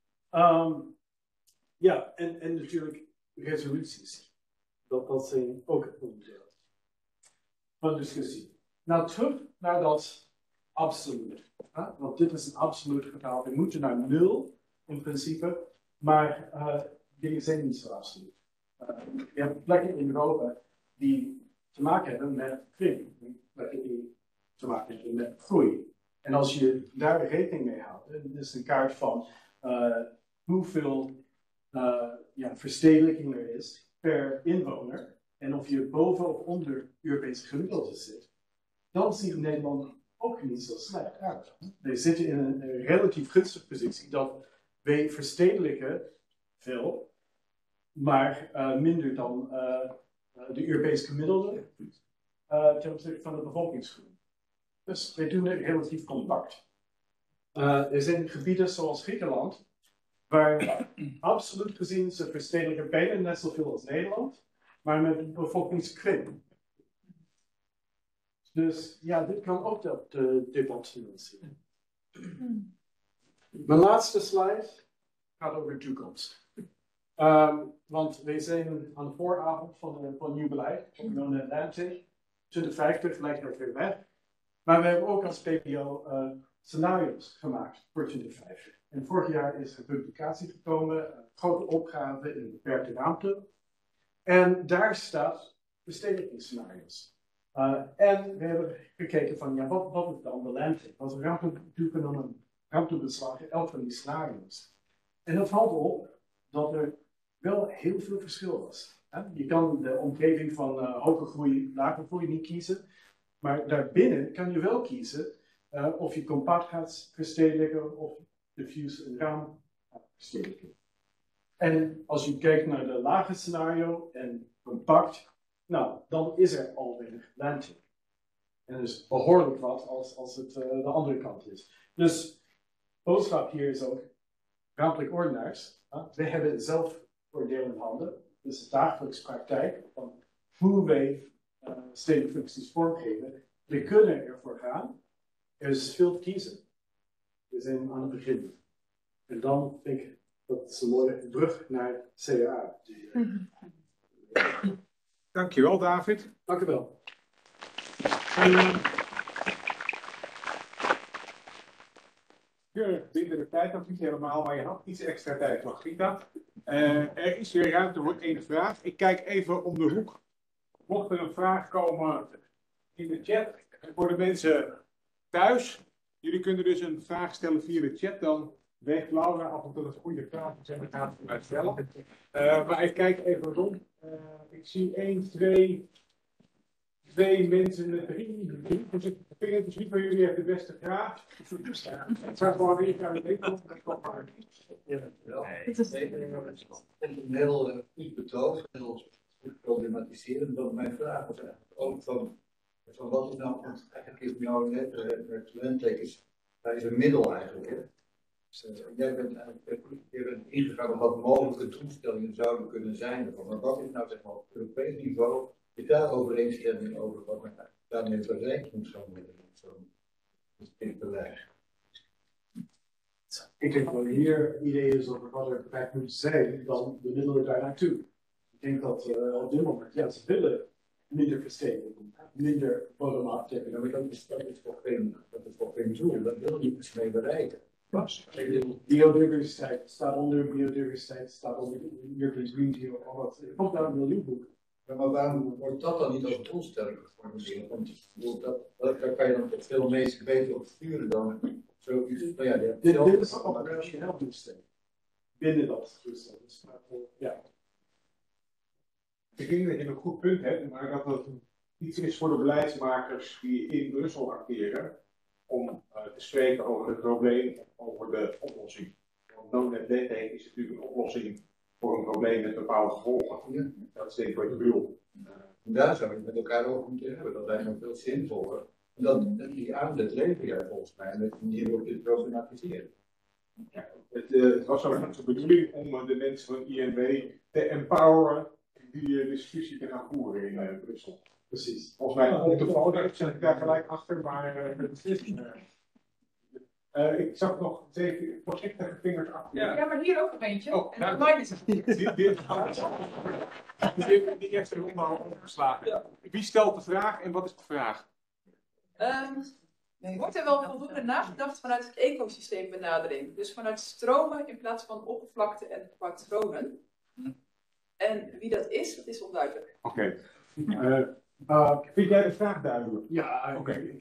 Ja, en natuurlijk resoluties. Dat zijn ook onderdeel. van discussie. Nou, terug naar dat absoluut. Want dit is een absoluut getal. We moeten naar 0 in principe, maar dingen zijn niet zo absoluut. Je hebt plekken in Europa die te maken hebben met kring, plekken die te maken hebben met groei. En als je daar rekening mee houdt, dit is een kaart van hoeveel verstedelijking er is per inwoner, en of je boven of onder Europese gemiddelde zit, dan ziet Nederland ook niet zo slecht uit. We zitten in een relatief gunstige positie dat wij verstedelijken veel, maar minder dan de Europese gemiddelde ten opzichte van de bevolkingsgroei. Dus wij doen het relatief compact. Er zijn gebieden zoals Griekenland, waar absoluut gezien ze verstedelijken bijna net zoveel als Nederland, maar met een bevolkingskrimp. Dus ja, dit kan ook dat debat financieren. Mijn laatste slide gaat over de toekomst. Want wij zijn aan de vooravond van nieuw beleid, van Non-Atlantic. 2050 lijkt nog weer weg. Maar we hebben ook als PBO scenario's gemaakt voor 2050. En vorig jaar is er publicatie gekomen, grote opgave in een beperkte ruimte. En daar staat verstedelijkingsscenario's. En we hebben gekeken van, ja, wat is dan de lente? Wat ruimte natuurlijk dan een ruimtebeslag in elk van die scenario's. En dan valt op dat er wel heel veel verschil was. Je kan de omgeving van hoge groei, lage groei niet kiezen. Maar daarbinnen kan je wel kiezen of je compact gaat verstedelijken of diffuus en ruim verstedelijken. En als je kijkt naar de lage scenario en compact, nou, dan is er alweer lente. En dus behoorlijk wat als het de andere kant is. Dus boodschap hier is ook, ruimtelijk ordenaars, we hebben zelf voordeel in handen. Dus de dagelijkse praktijk van hoe wij stedelijke functies vormgeven. We kunnen ervoor gaan. Er is veel te kiezen. We zijn aan het begin. En dan vind ik dat is een mooie brug naar CA. Dankjewel, David. Dank u wel. Binnen de tijd nog niet helemaal, maar je had iets extra tijd, Margrieta. Er is weer ruimte voor één vraag. Ik kijk even om de hoek. Mocht er een vraag komen in de chat voor de mensen thuis. Jullie kunnen dus een vraag stellen via de chat. Dan weegt Laura af en toe het goede vraag is en we gaan het uitstellen. Maar ik kijk even rond. Ik zie 1, 2 mensen, 3. Dus ik vind het wie van jullie heeft de beste vraag. Het zou gewoon weer aan de winkel. Het is een heel goed betoog, heel goed problematiseren. Dat mijn vraag was ook van wat is nou, want eigenlijk is nou net het lentekens, daar is een middel eigenlijk. Hè? Dus, jij bent eigenlijk ingegaan op wat mogelijke toestellingen zouden kunnen zijn. Maar wat is nou zeg maar op Europees niveau, is daar overeenstemming over wat men daarmee bereikt moet zo'n beleid? Ik denk dat hier ideeën is over wat er bereikt moet zijn, dan de middelen daar naartoe. Ik denk dat op dit moment, ja, ze willen minder verstedelijking, minder bottom-up techniek. Maar dat is toch geen doel, dat wil je dus mee bereiken. Biodiversiteit staat onder biodiversiteit, staat onder European Green Deal, al dat. Er komt daar een miljoenboek. Ja, maar waarom wordt dat dan niet als doelstelling geformuleerd? Want daar kan je dan toch veel meest beter op sturen dan zoiets. Nou ja, dit is een operationeel doelstelling. Binnen dat doelstelling. Ja. Ik denk dat je een goed punt hebt, maar dat het iets is voor de beleidsmakers die in Brussel acteren om te spreken over het probleem, over de oplossing. Want non-net is natuurlijk een oplossing voor een probleem met bepaalde gevolgen. Ja. Dat is denk ik wat je bedoelt. Daar zou je het met elkaar over moeten hebben. Dat lijkt me veel zinvoller. En die aanzet lever jij volgens mij met de manier waarop je het problematiseren. Ja, het was ook de bedoeling om de mensen van INW te empoweren die discussie te gaan voeren in Brussel. Precies. Volgens mij op de foto zet ik daar gelijk achter, maar ik zag nog twee voorzichtige vingers achter. Ja, maar hier ook nog eentje. Oh, en dan is het. Dit Die eerste ronde al overgeslagen. Wie stelt de vraag en wat is de vraag? Wordt er wel voldoende nagedacht vanuit het ecosysteembenadering? Dus vanuit stromen in plaats van oppervlakte en patronen. En wie dat is onduidelijk. Oké. Vind jij de vraag duidelijk? Ja, Oké.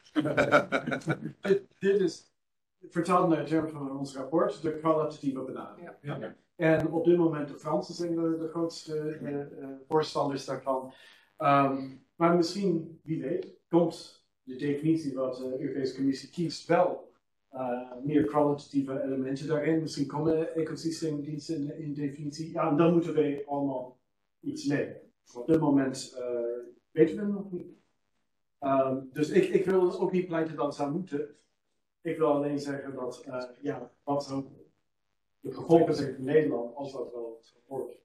Dit is vertaald naar termen van ons rapport, de kwalitatieve benadering. Ja. En op dit moment de Fransen zijn de grootste voorstanders daarvan. Maar misschien, wie weet, komt de definitie wat de Europese Commissie kiest wel meer kwalitatieve elementen daarin. Misschien komen ecosysteemdiensten in definitie. Ja, en dan moeten wij allemaal iets leren. Op dit moment weten we het nog niet. Dus ik wil ook niet pleiten dat het zou moeten. Ik wil alleen zeggen dat, wat ook de gevolgen zijn voor Nederland als dat wel wordt.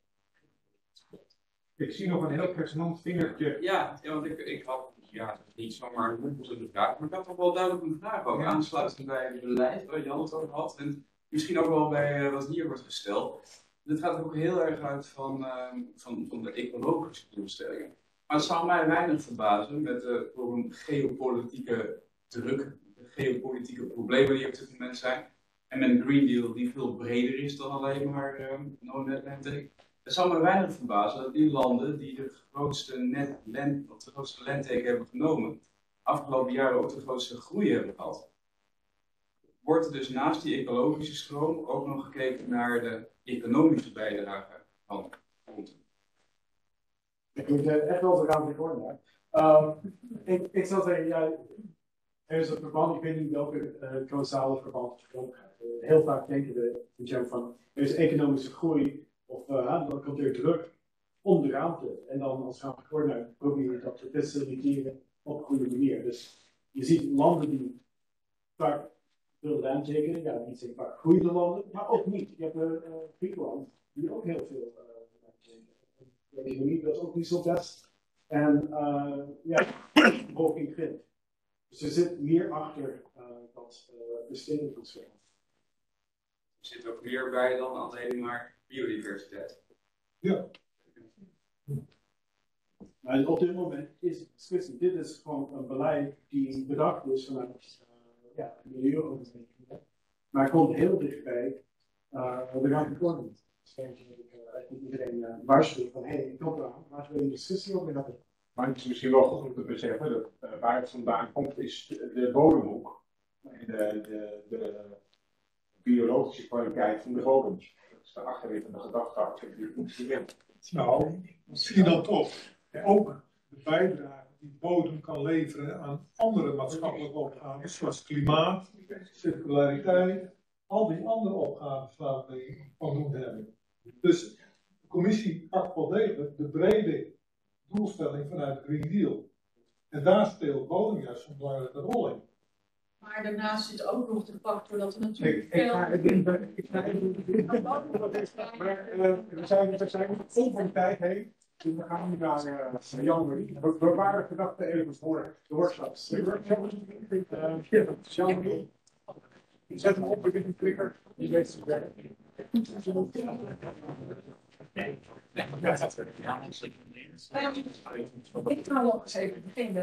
Ik zie nog een heel resonant vingertje. Ja, want ik had niet zomaar een onbedoelde vraag, maar ik had toch wel duidelijk een vraag ook aansluitend bij het beleid waar Jan het over had. En misschien ook wel bij wat hier wordt gesteld. Dit gaat ook heel erg uit van de ecologische doelstellingen. Maar het zou mij weinig verbazen met de geopolitieke druk, de geopolitieke problemen die op dit moment zijn. En met een Green Deal die veel breder is dan alleen maar no-net landtake. Het zou mij weinig verbazen dat die landen die de grootste landtake hebben genomen, afgelopen jaren ook de grootste groei hebben gehad. Wordt er dus naast die ecologische stroom ook nog gekeken naar de economische bijdrage van grond? Ik moet echt wel ruimte worden. Ik zal zeggen, er is een verband, ik weet niet welke causale verband het ook gaat. Heel vaak denken we in termen van, er is economische groei, of dan komt er druk om de ruimte. En dan als ruimtecoördinator probeer je dat te faciliteren op een goede manier. Dus je ziet landen die vaak veel ruimte tekenen, ja, niet zijn vaak groeiende landen, maar ook niet. Je hebt Griekenland, die ook heel veel de economie was ook niet zo best. En hoog in grind. Dus er zit meer achter dat bestedingsverschil. Er zit ook meer bij dan alleen maar biodiversiteit. Ja. Maar op dit moment is het discussie. Dit is gewoon een beleid die bedacht is vanuit milieuontwikkeling. Maar het komt heel dichtbij de ruimtevorming. Iedereen waarschuwt van, ik kom eraan, laten we een discussie over hebben. Maar het is misschien wel goed om te beseffen dat waar het vandaan komt is de bodemhoek. De biologische kwaliteit van de bodem. Dat is de achterliggende gedachte achter die instrument. Nou, misschien dan toch. Ook de bijdrage die bodem kan leveren aan andere maatschappelijke opgaven, zoals klimaat, circulariteit, al die andere opgaven waar we van doen hebben. Dus de commissie pakt wel degelijk de brede doelstelling vanuit de Green Deal. En daar speelt bodem juist een belangrijke rol in. Maar daarnaast zit ook nog de factor dat er We zijn over de tijd heen. Dus we gaan nu naar Jan-Marie. We waren gedacht even voor de workshop. Jan-Marie. Zet hem op met een trigger. Je weet het werk. Ik ga nog eens even beginnen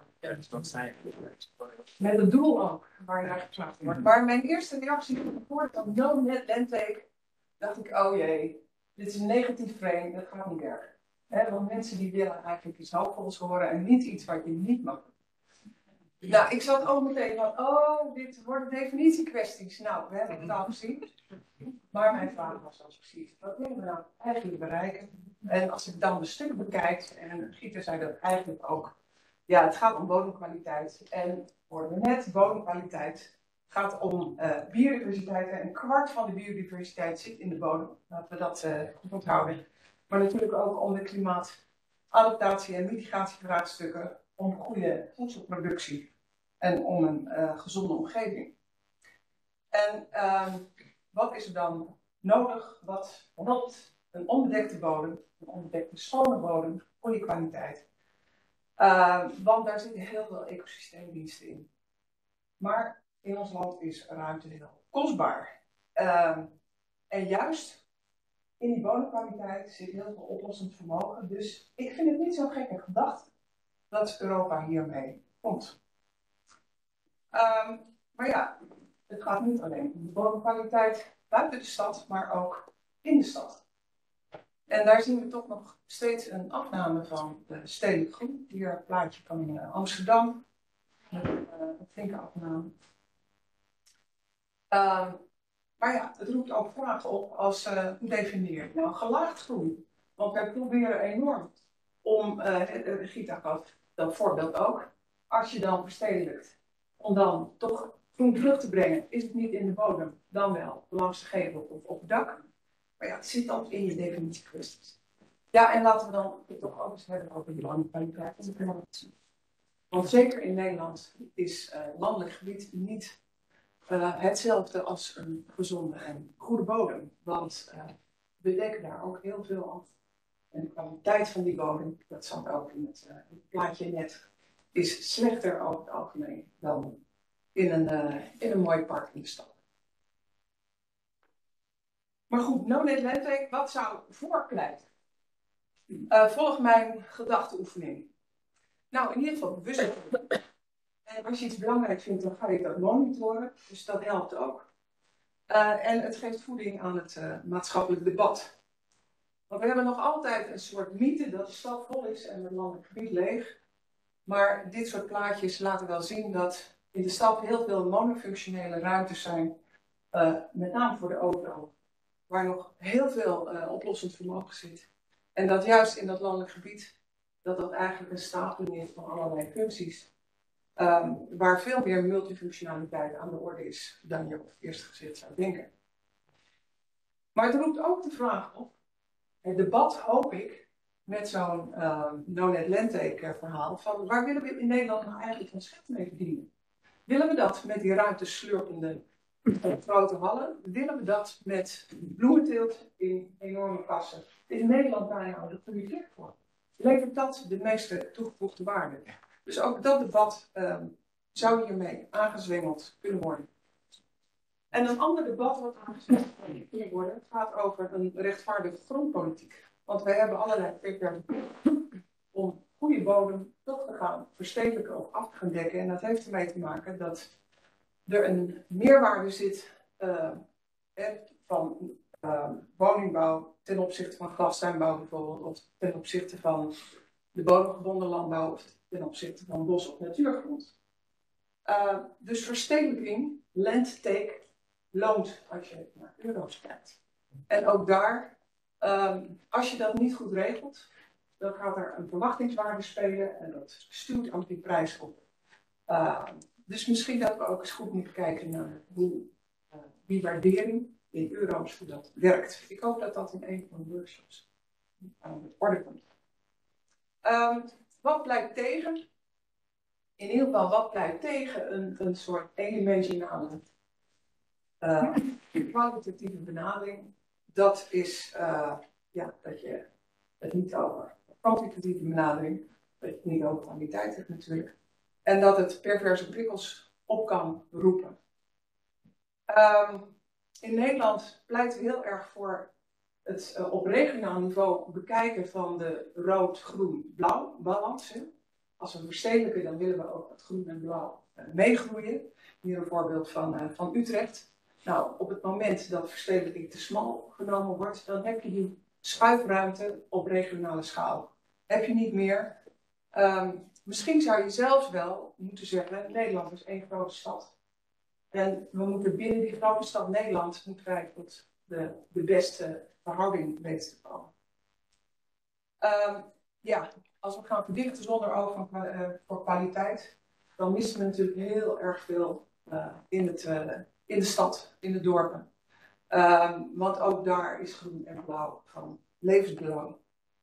met het doel ook, waar je naar gevraagd wordt. Maar mijn eerste reactie toen ik hoorde dat no-net landtake, dacht ik, oh jee, dit is een negatief frame, dat gaat niet werken. Want mensen die willen eigenlijk iets hoopvols horen en niet iets wat je niet mag. Nou, ik zat ook meteen van, dit worden definitiekwesties. Nou, we hebben het al gezien. Maar mijn vraag was dan precies, wat willen we nou eigenlijk bereiken? En als ik dan de stukken bekijk, en Gieter zei dat eigenlijk ook, ja, het gaat om bodemkwaliteit. En hoorden we net, bodemkwaliteit gaat om biodiversiteit. En een kwart van de biodiversiteit zit in de bodem. Laten we dat goed onthouden. Maar natuurlijk ook om de klimaatadaptatie en mitigatievraagstukken, om goede voedselproductie en om een gezonde omgeving. En wat is er dan nodig? Wat helpt een onbedekte bodem, een onbedekte schone bodem, goede kwaliteit? Want daar zitten heel veel ecosysteemdiensten in. Maar in ons land is ruimte heel kostbaar. En juist in die bodemkwaliteit zit heel veel oplossend vermogen. Dus ik vind het niet zo'n gekke gedachte dat Europa hiermee komt. Maar ja, het gaat niet alleen om de bodemkwaliteit buiten de stad, maar ook in de stad. En daar zien we toch nog steeds een afname van de stedelijk groen. Hier een plaatje van Amsterdam, met een flinke afname. Maar ja, het roept ook vragen op als, hoe definieer je nou gelaagd groen? Want wij proberen enorm om, Gita gaf dat voorbeeld ook, als je dan verstedelijkt, om dan toch groen terug te brengen, is het niet in de bodem, dan wel langs de gevel of op het dak. Maar ja, het zit dan in je definitiekwesties. Ja, en laten we dan het toch ook eens hebben over die landkwaliteit van de klimaat. Want zeker in Nederland is landelijk gebied niet hetzelfde als een gezonde en goede bodem. Want we dekken daar ook heel veel af. En de kwaliteit van die bodem, dat zat ook in het plaatje net, is slechter over het algemeen dan in een mooi park in de stad. Maar goed, no-net landtake, wat zou voorpleiten? Volg mijn gedachteoefening. Nou, in ieder geval bewust. En als je iets belangrijk vindt, dan ga je dat monitoren. Dus dat helpt ook. En het geeft voeding aan het maatschappelijk debat. Want we hebben nog altijd een soort mythe dat de stad vol is en het landelijk gebied leeg. Maar dit soort plaatjes laten wel zien dat in de stad heel veel monofunctionele ruimtes zijn. Met name voor de auto. Waar nog heel veel oplossend vermogen zit. En dat juist in dat landelijk gebied, dat eigenlijk een stapeling is van allerlei functies. Waar veel meer multifunctionaliteit aan de orde is dan je op het eerste gezicht zou denken. Maar het roept ook de vraag op, het debat hoop ik, met zo'n no-net landtake verhaal, van waar willen we in Nederland nou eigenlijk ons geld mee verdienen? Willen we dat met die ruimteslurpende grote hallen? Willen we dat met bloementeelt in enorme kassen? Is Nederland daar nou de goede plek voor? Levert dat de meeste toegevoegde waarde? Dus ook dat debat zou hiermee aangezwengeld kunnen worden. En een ander debat wat aangezwengeld kan worden, gaat over een rechtvaardige grondpolitiek. Want wij hebben allerlei beperkingen om goede bodem toch te gaan verstedelijken of af te gaan dekken. En dat heeft ermee te maken dat er een meerwaarde zit van woningbouw ten opzichte van glastuinbouw bijvoorbeeld, of ten opzichte van de bodemgebonden landbouw, of ten opzichte van bos- of natuurgrond. Dus verstedelijking, landtake, loont als je naar euro's kijkt. En ook daar, als je dat niet goed regelt, dan gaat er een verwachtingswaarde spelen en dat stuurt ook die prijs op. Dus misschien dat we ook eens goed moeten kijken naar hoe die waardering in euro's, hoe dat werkt. Ik hoop dat dat in een van de workshops aan de orde komt. Wat pleit tegen? In ieder geval, wat pleit tegen een soort eendimensionale kwalitatieve benadering? Dat is dat je het niet over kwantitatieve benadering, dat je het niet over kwaliteit hebt natuurlijk. En dat het perverse prikkels op kan roepen. In Nederland pleiten we heel erg voor het op regionaal niveau bekijken van de rood-groen-blauw balans. Als we verstedelijken, dan willen we ook dat groen en blauw meegroeien. Hier een voorbeeld van Utrecht. Nou, op het moment dat verstedelijking te smal genomen wordt, dan heb je die schuifruimte op regionale schaal. Heb je niet meer. Misschien zou je zelfs wel moeten zeggen, Nederland is één grote stad. En we moeten binnen die grote stad Nederland moeten wij tot de beste verhouding weten te komen. Als we gaan verdichten zonder oog voor kwaliteit, dan missen we natuurlijk heel erg veel in de stad, in de dorpen. Want ook daar is groen en blauw van levensbelang.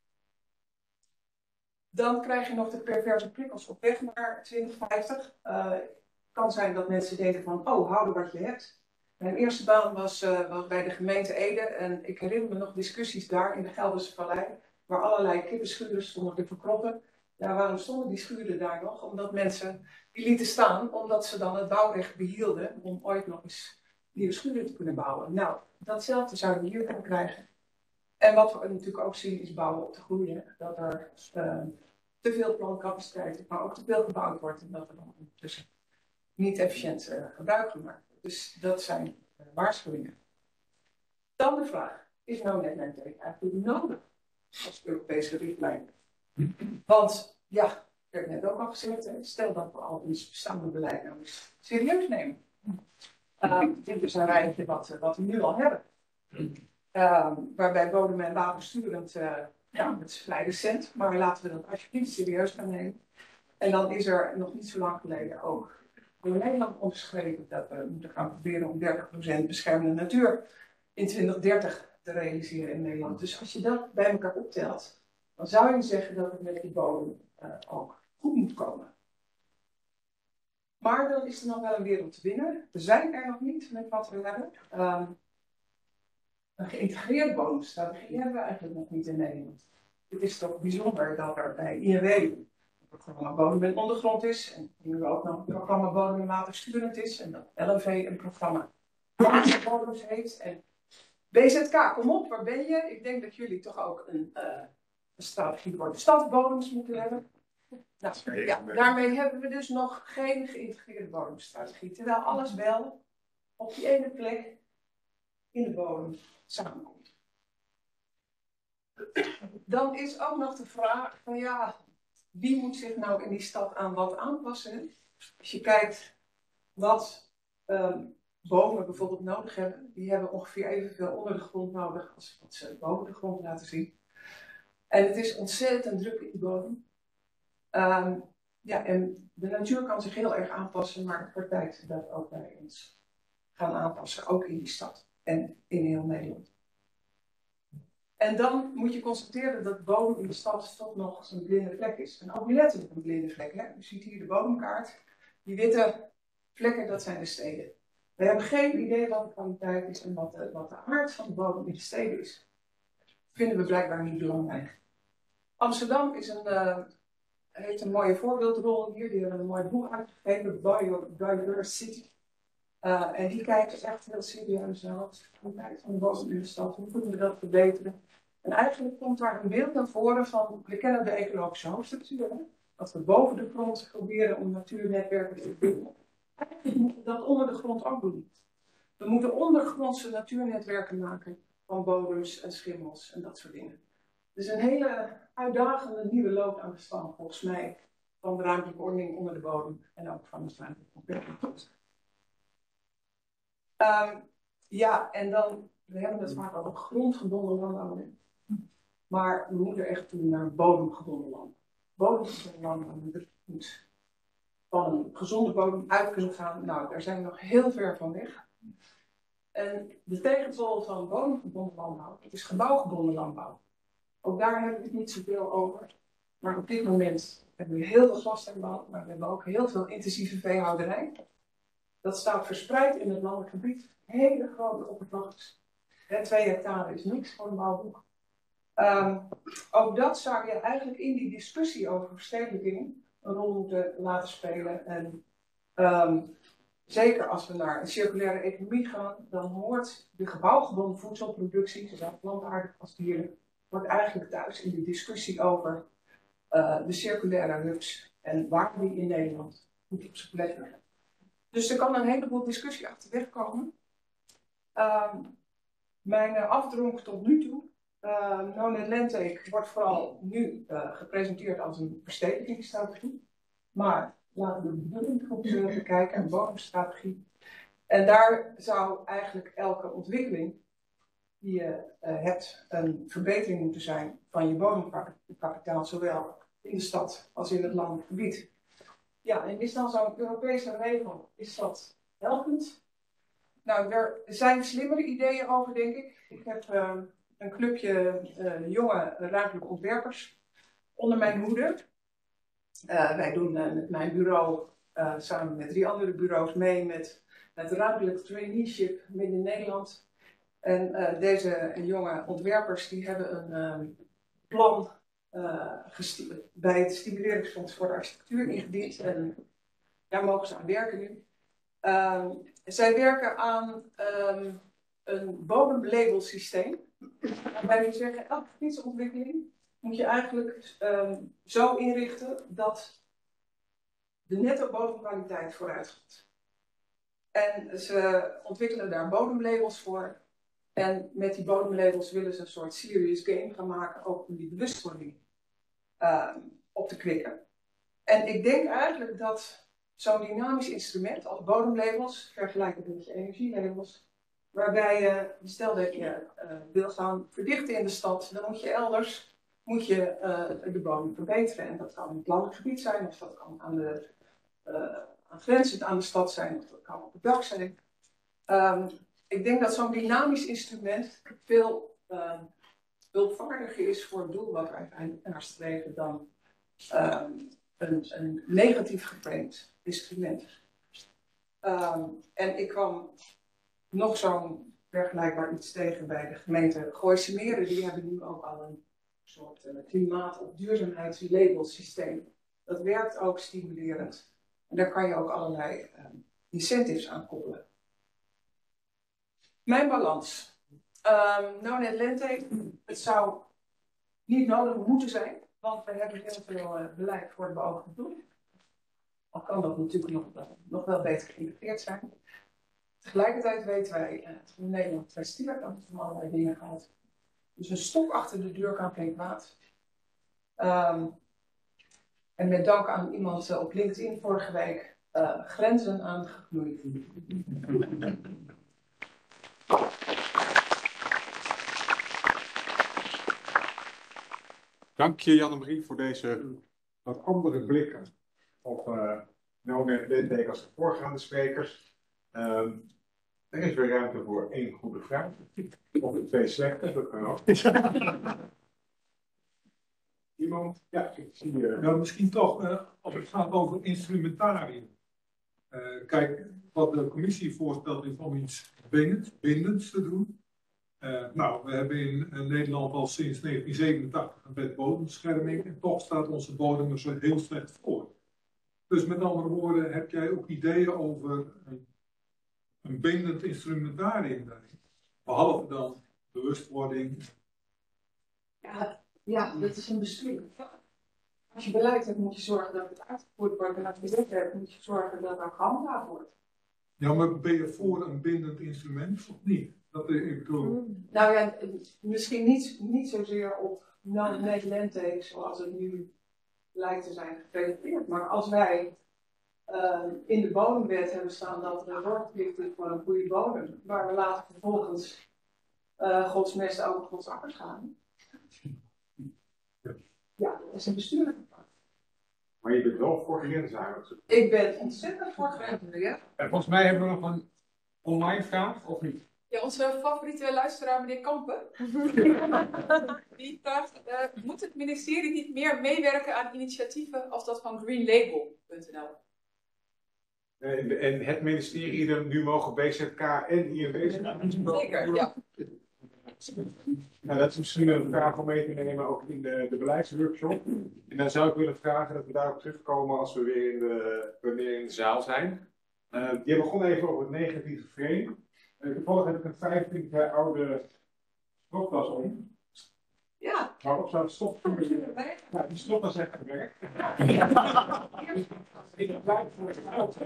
Dan krijg je nog de perverse prikkels op weg naar 2050. Het kan zijn dat mensen denken van, oh, houden wat je hebt. Mijn eerste baan was bij de gemeente Ede en ik herinner me nog discussies daar in de Gelderse Vallei, waar allerlei kippenschuren stonden te verkroppen. Ja, waarom stonden die schuren daar nog? Omdat mensen die lieten staan, omdat ze dan het bouwrecht behielden om ooit nog eens nieuwe schuren te kunnen bouwen. Nou, datzelfde zouden we hier kunnen krijgen. En wat we natuurlijk ook zien is bouwen op de groei. Hè? Dat er te veel plantcapaciteit, maar ook te veel gebouwd wordt. En dat er dan ondertussen niet efficiënt gebruik gemaakt wordt. Dus dat zijn waarschuwingen. Dan de vraag, is no-net lente eigenlijk nodig als Europese richtlijn? Want ja, ik heb net ook al gezegd, stel dat we al ons bestaande beleid nou eens serieus nemen. Dit is een rijtje wat we nu al hebben. Waarbij bodem en watersturend, het is vrij recent, maar laten we dat alsjeblieft serieus gaan nemen. En dan is er nog niet zo lang geleden ook door Nederland onderschreven dat we moeten gaan proberen om 30% beschermde natuur in 2030 te realiseren in Nederland. Dus als je dat bij elkaar optelt, dan zou je zeggen dat het met die bodem ook goed moet komen. Maar dan is er nog wel een wereld te winnen. We zijn er nog niet met wat we hebben. Een geïntegreerde bodemstrategie hebben we eigenlijk nog niet in Nederland. Het is toch bijzonder dat er bij INW een programma bodem en ondergrond is. En nu ook nog een programma bodem en watersturend is. En dat LNV een programma bodems heeft. En BZK, kom op, waar ben je? Ik denk dat jullie toch ook een strategie voor de stadsbodems moeten hebben. Nou, ja, daarmee hebben we dus nog geen geïntegreerde bodemstrategie. Terwijl alles wel op die ene plek in de bodem samenkomt. Dan is ook nog de vraag van ja, wie moet zich nou in die stad aan wat aanpassen? Als je kijkt wat bomen bijvoorbeeld nodig hebben, die hebben ongeveer evenveel onder de grond nodig als wat ze boven de grond laten zien. En het is ontzettend druk in de bodem. Ja, en de natuur kan zich heel erg aanpassen, maar het wordt tijd dat ook wij ons gaan aanpassen, ook in die stad en in heel Nederland. En dan moet je constateren dat de bodem in de stad toch nog een blinde vlek is. En ook letterlijk een blinde vlek. Hè? U ziet hier de bodemkaart. Die witte vlekken, dat zijn de steden. We hebben geen idee wat de kwaliteit is en wat de aard van de bodem in de steden is. Dat vinden we blijkbaar niet belangrijk. Amsterdam is heeft een mooie voorbeeldrol hier. Die hebben een mooi boek uitgegeven, Biodiversity. En die kijken echt heel serieus naar de kwaliteit van de bodem in de stad. Hoe kunnen we dat verbeteren? En eigenlijk komt daar een beeld naar voren van, we kennen de ecologische hoofdstructuur. Dat we boven de grond proberen om natuurnetwerken te bouwen. Eigenlijk moeten we dat onder de grond ook doen. We moeten ondergrondse natuurnetwerken maken van bodems en schimmels en dat soort dingen. Dus een hele uitdagende nieuwe loop aan de stand, volgens mij, van de ruimtelijke ordening onder de bodem en ook van de ruimtelijke ontwikkeling. Ja, en dan, we hebben het vaak over grondgebonden landbouw. Maar we moeten echt toe naar bodemgebonden landbouw. Bodemgebonden landbouw moet van een gezonde bodem uit kunnen gaan. Nou, daar zijn we nog heel ver van weg. En de tegenpol van bodemgebonden landbouw, het is gebouwgebonden landbouw. Ook daar hebben we het niet zoveel over. Maar op dit moment hebben we heel veel glastuinbouw, maar we hebben ook heel veel intensieve veehouderij. Dat staat verspreid in het landelijk gebied. Hele grote oppervlaktes. 2 hectare is niks voor een bouwboek. Ook dat zou je eigenlijk in die discussie over verstedelijking een rol moeten laten spelen. En zeker als we naar een circulaire economie gaan, dan hoort de gebouwgebonden voedselproductie, zowel plantaardig als dieren, wordt eigenlijk thuis in de discussie over de circulaire hubs en waar die in Nederland goed op zijn plek liggen. Dus er kan een heleboel discussie achterweg komen. Mijn afdronk tot nu toe, no-net landtake, wordt vooral nu gepresenteerd als een verstedelijkingsstrategie. Maar laten we de bedoeling goed bekijken, een bodemstrategie. En daar zou eigenlijk elke ontwikkeling die je hebt een verbetering moeten zijn van je bodemkapitaal, zowel in de stad als in het landelijk gebied. Ja, en is dan zo'n Europese regel, is dat helpend? Nou, er zijn slimmere ideeën over, denk ik. Ik heb een clubje jonge ruimtelijke ontwerpers onder mijn hoede. Wij doen met mijn bureau samen met 3 andere bureaus mee met het ruimtelijk traineeship midden in Nederland. En deze jonge ontwerpers die hebben een plan bij het Stimuleringsfonds voor de Architectuur ingediend. En daar mogen ze aan werken nu. Zij werken aan een bodemlabelsysteem. Wij willen zeggen, elke gebiedsontwikkeling moet je eigenlijk zo inrichten dat de netto bodemkwaliteit vooruit gaat. En ze ontwikkelen daar bodemlabels voor. En met die bodemlabels willen ze een soort serious game gaan maken, ook om die bewustwording op te krikken. En ik denk eigenlijk dat zo'n dynamisch instrument als bodemlabels, vergelijkbaar met je energielabels, waarbij je, stel dat je wil gaan verdichten in de stad, dan moet je elders de bodem verbeteren. En dat kan in het landelijk gebied zijn, of dat kan grenzend aan de stad zijn, of dat kan op het dak zijn. Ik denk dat zo'n dynamisch instrument veel hulpvaardiger is voor het doel wat wij uiteindelijk nastreven dan een negatief geframed instrument. En ik kwam nog zo'n vergelijkbaar iets tegen bij de gemeente Gooise Meren. Die hebben nu ook al een soort klimaat- of duurzaamheidslabelsysteem. Dat werkt ook stimulerend. En daar kan je ook allerlei incentives aan koppelen. Mijn balans. Nou net lente, het zou niet nodig moeten zijn, want we hebben heel veel beleid voor het beoogde doel. Al kan dat natuurlijk nog wel beter geïntegreerd zijn. Tegelijkertijd weten wij dat in Nederland presteren, dat het van allerlei dingen gaat. Dus een stok achter de deur kan geen kwaad. En met dank aan iemand op LinkedIn vorige week grenzen aan geknoeid. Dank je Janne-Marie voor deze wat andere blikken op no-net lente als de voorgaande sprekers. Er is weer ruimte voor 1 goede vraag. Of 2 slechte, dat kan ook. Iemand? Ja, ik zie je. Nou, misschien toch, als het gaat over instrumentarium. Kijk, wat de commissie voorstelt is om iets bindends te doen. Nou, we hebben in Nederland al sinds 1987 een wet bodembescherming en toch staat onze bodem er zo heel slecht voor. Dus met andere woorden, heb jij ook ideeën over een bindend instrumentarium daarin? Behalve dan bewustwording. Ja, dat is een bestuur. Als je beleid hebt, moet je zorgen dat het uitgevoerd wordt. En als je beleid hebt, moet je zorgen dat het gehandhaafd wordt. Ja, maar ben je voor een bindend instrument of niet? Dat ik bedoel. Nou ja, misschien niet zozeer op no-net lente zoals het nu lijkt te zijn gepresenteerd. Maar als wij in de bodemwet hebben staan dat er een zorgplicht is voor een goede bodem, waar we later vervolgens godsmesten over Gods akkers gaan. Ja, dat is een bestuurlijke vraag. Maar je bent wel voor grenzen. Ik ben ontzettend voor grenzen, ja. En volgens mij hebben we nog een online vraag, of niet? Ja, onze favoriete luisteraar, meneer Kampen, die vraagt, moet het ministerie niet meer meewerken aan initiatieven als dat van greenlabel.nl? En het ministerie er nu mogen BZK en INW zijn? Zeker, ja. Nou, dat is misschien een vraag om mee te nemen ook in de beleidsworkshop. En dan zou ik willen vragen dat we daarop terugkomen als we weer in de zaal zijn. Je begon even over het negatieve frame. Toevallig heb ik een 25 jaar oude stropdas om. Ja. Waarop zou het stopdas? Ja, die stopdas heeft gewerkt. Ik blijf voor het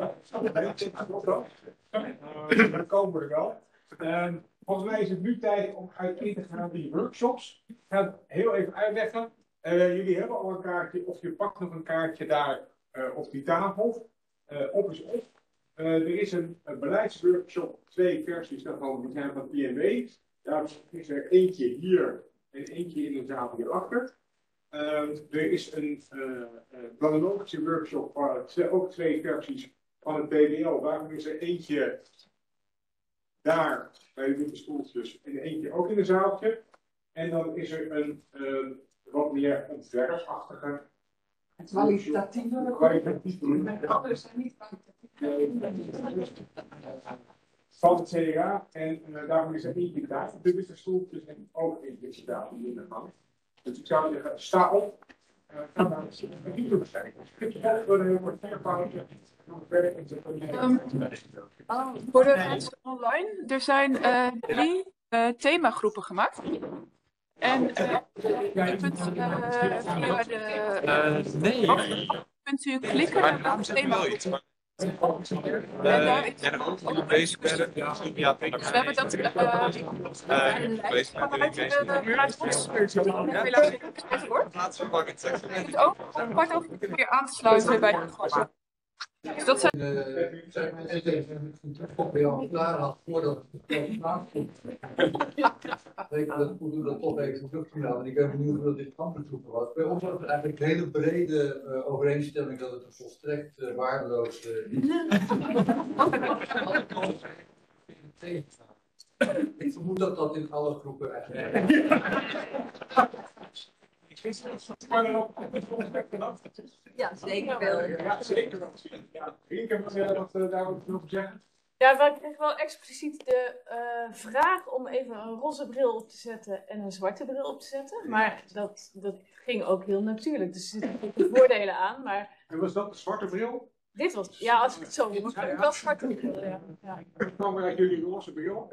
dan komen we er wel. Volgens mij is het nu tijd om uiteen te gaan naar die workshops. Ik ga het heel even uitleggen. Jullie hebben al een kaartje, of je pakt nog een kaartje daar op die tafel. Op is op. Er is een beleidsworkshop, 2 versies daarvan, die zijn van INW. Daar is er eentje hier en eentje in de zaal hierachter. Er is een planologische workshop, ook 2 versies van het BBL. Daarvan is er eentje daar bij de witte stoeltjes en eentje ook in een zaaltje. En dan is er een wat meer ontwerpsachtige. Kwalitatieve. Anderen zijn niet kwalitatief. Van het CDA en daarom is er eentje daar op de witte stoeltjes en ook eentje daar in de gang. Dus ik zou zeggen, sta op. Ga naar de computer zijn. Voor de mensen online, er zijn 3 themagroepen gemaakt. En je kunt via de kunt u klikken naar welk thema. En daar is ook bezig dus we hebben dat vanuit ons helaas niet wordt. Je kunt ook om 20:15 weer aansluiten bij het programma. Dus dat zijn klaar had voordat weet dat hoe dat toch even teruggegaan. En ik ben benieuwd hoe dat dit ambtentroepen was. Bij ons was er eigenlijk een hele brede overeenstemming dat het een volstrekt waardeloos Ik vermoed dat dat in alle groepen eigenlijk. Ja, zeker wel. Ja, zeker wel. Ja, ik heb wat daarover te zeggen. Ja, wij kregen wel expliciet de vraag om even een roze bril op te zetten en een zwarte bril op te zetten. Maar dat ging ook heel natuurlijk. Dus er zitten ook voordelen aan. Maar... En was dat de zwarte bril? Dit was, ja, als ik het zo moet, wel zwarte bril. Ja. Ja. Kwam uit jullie roze bril?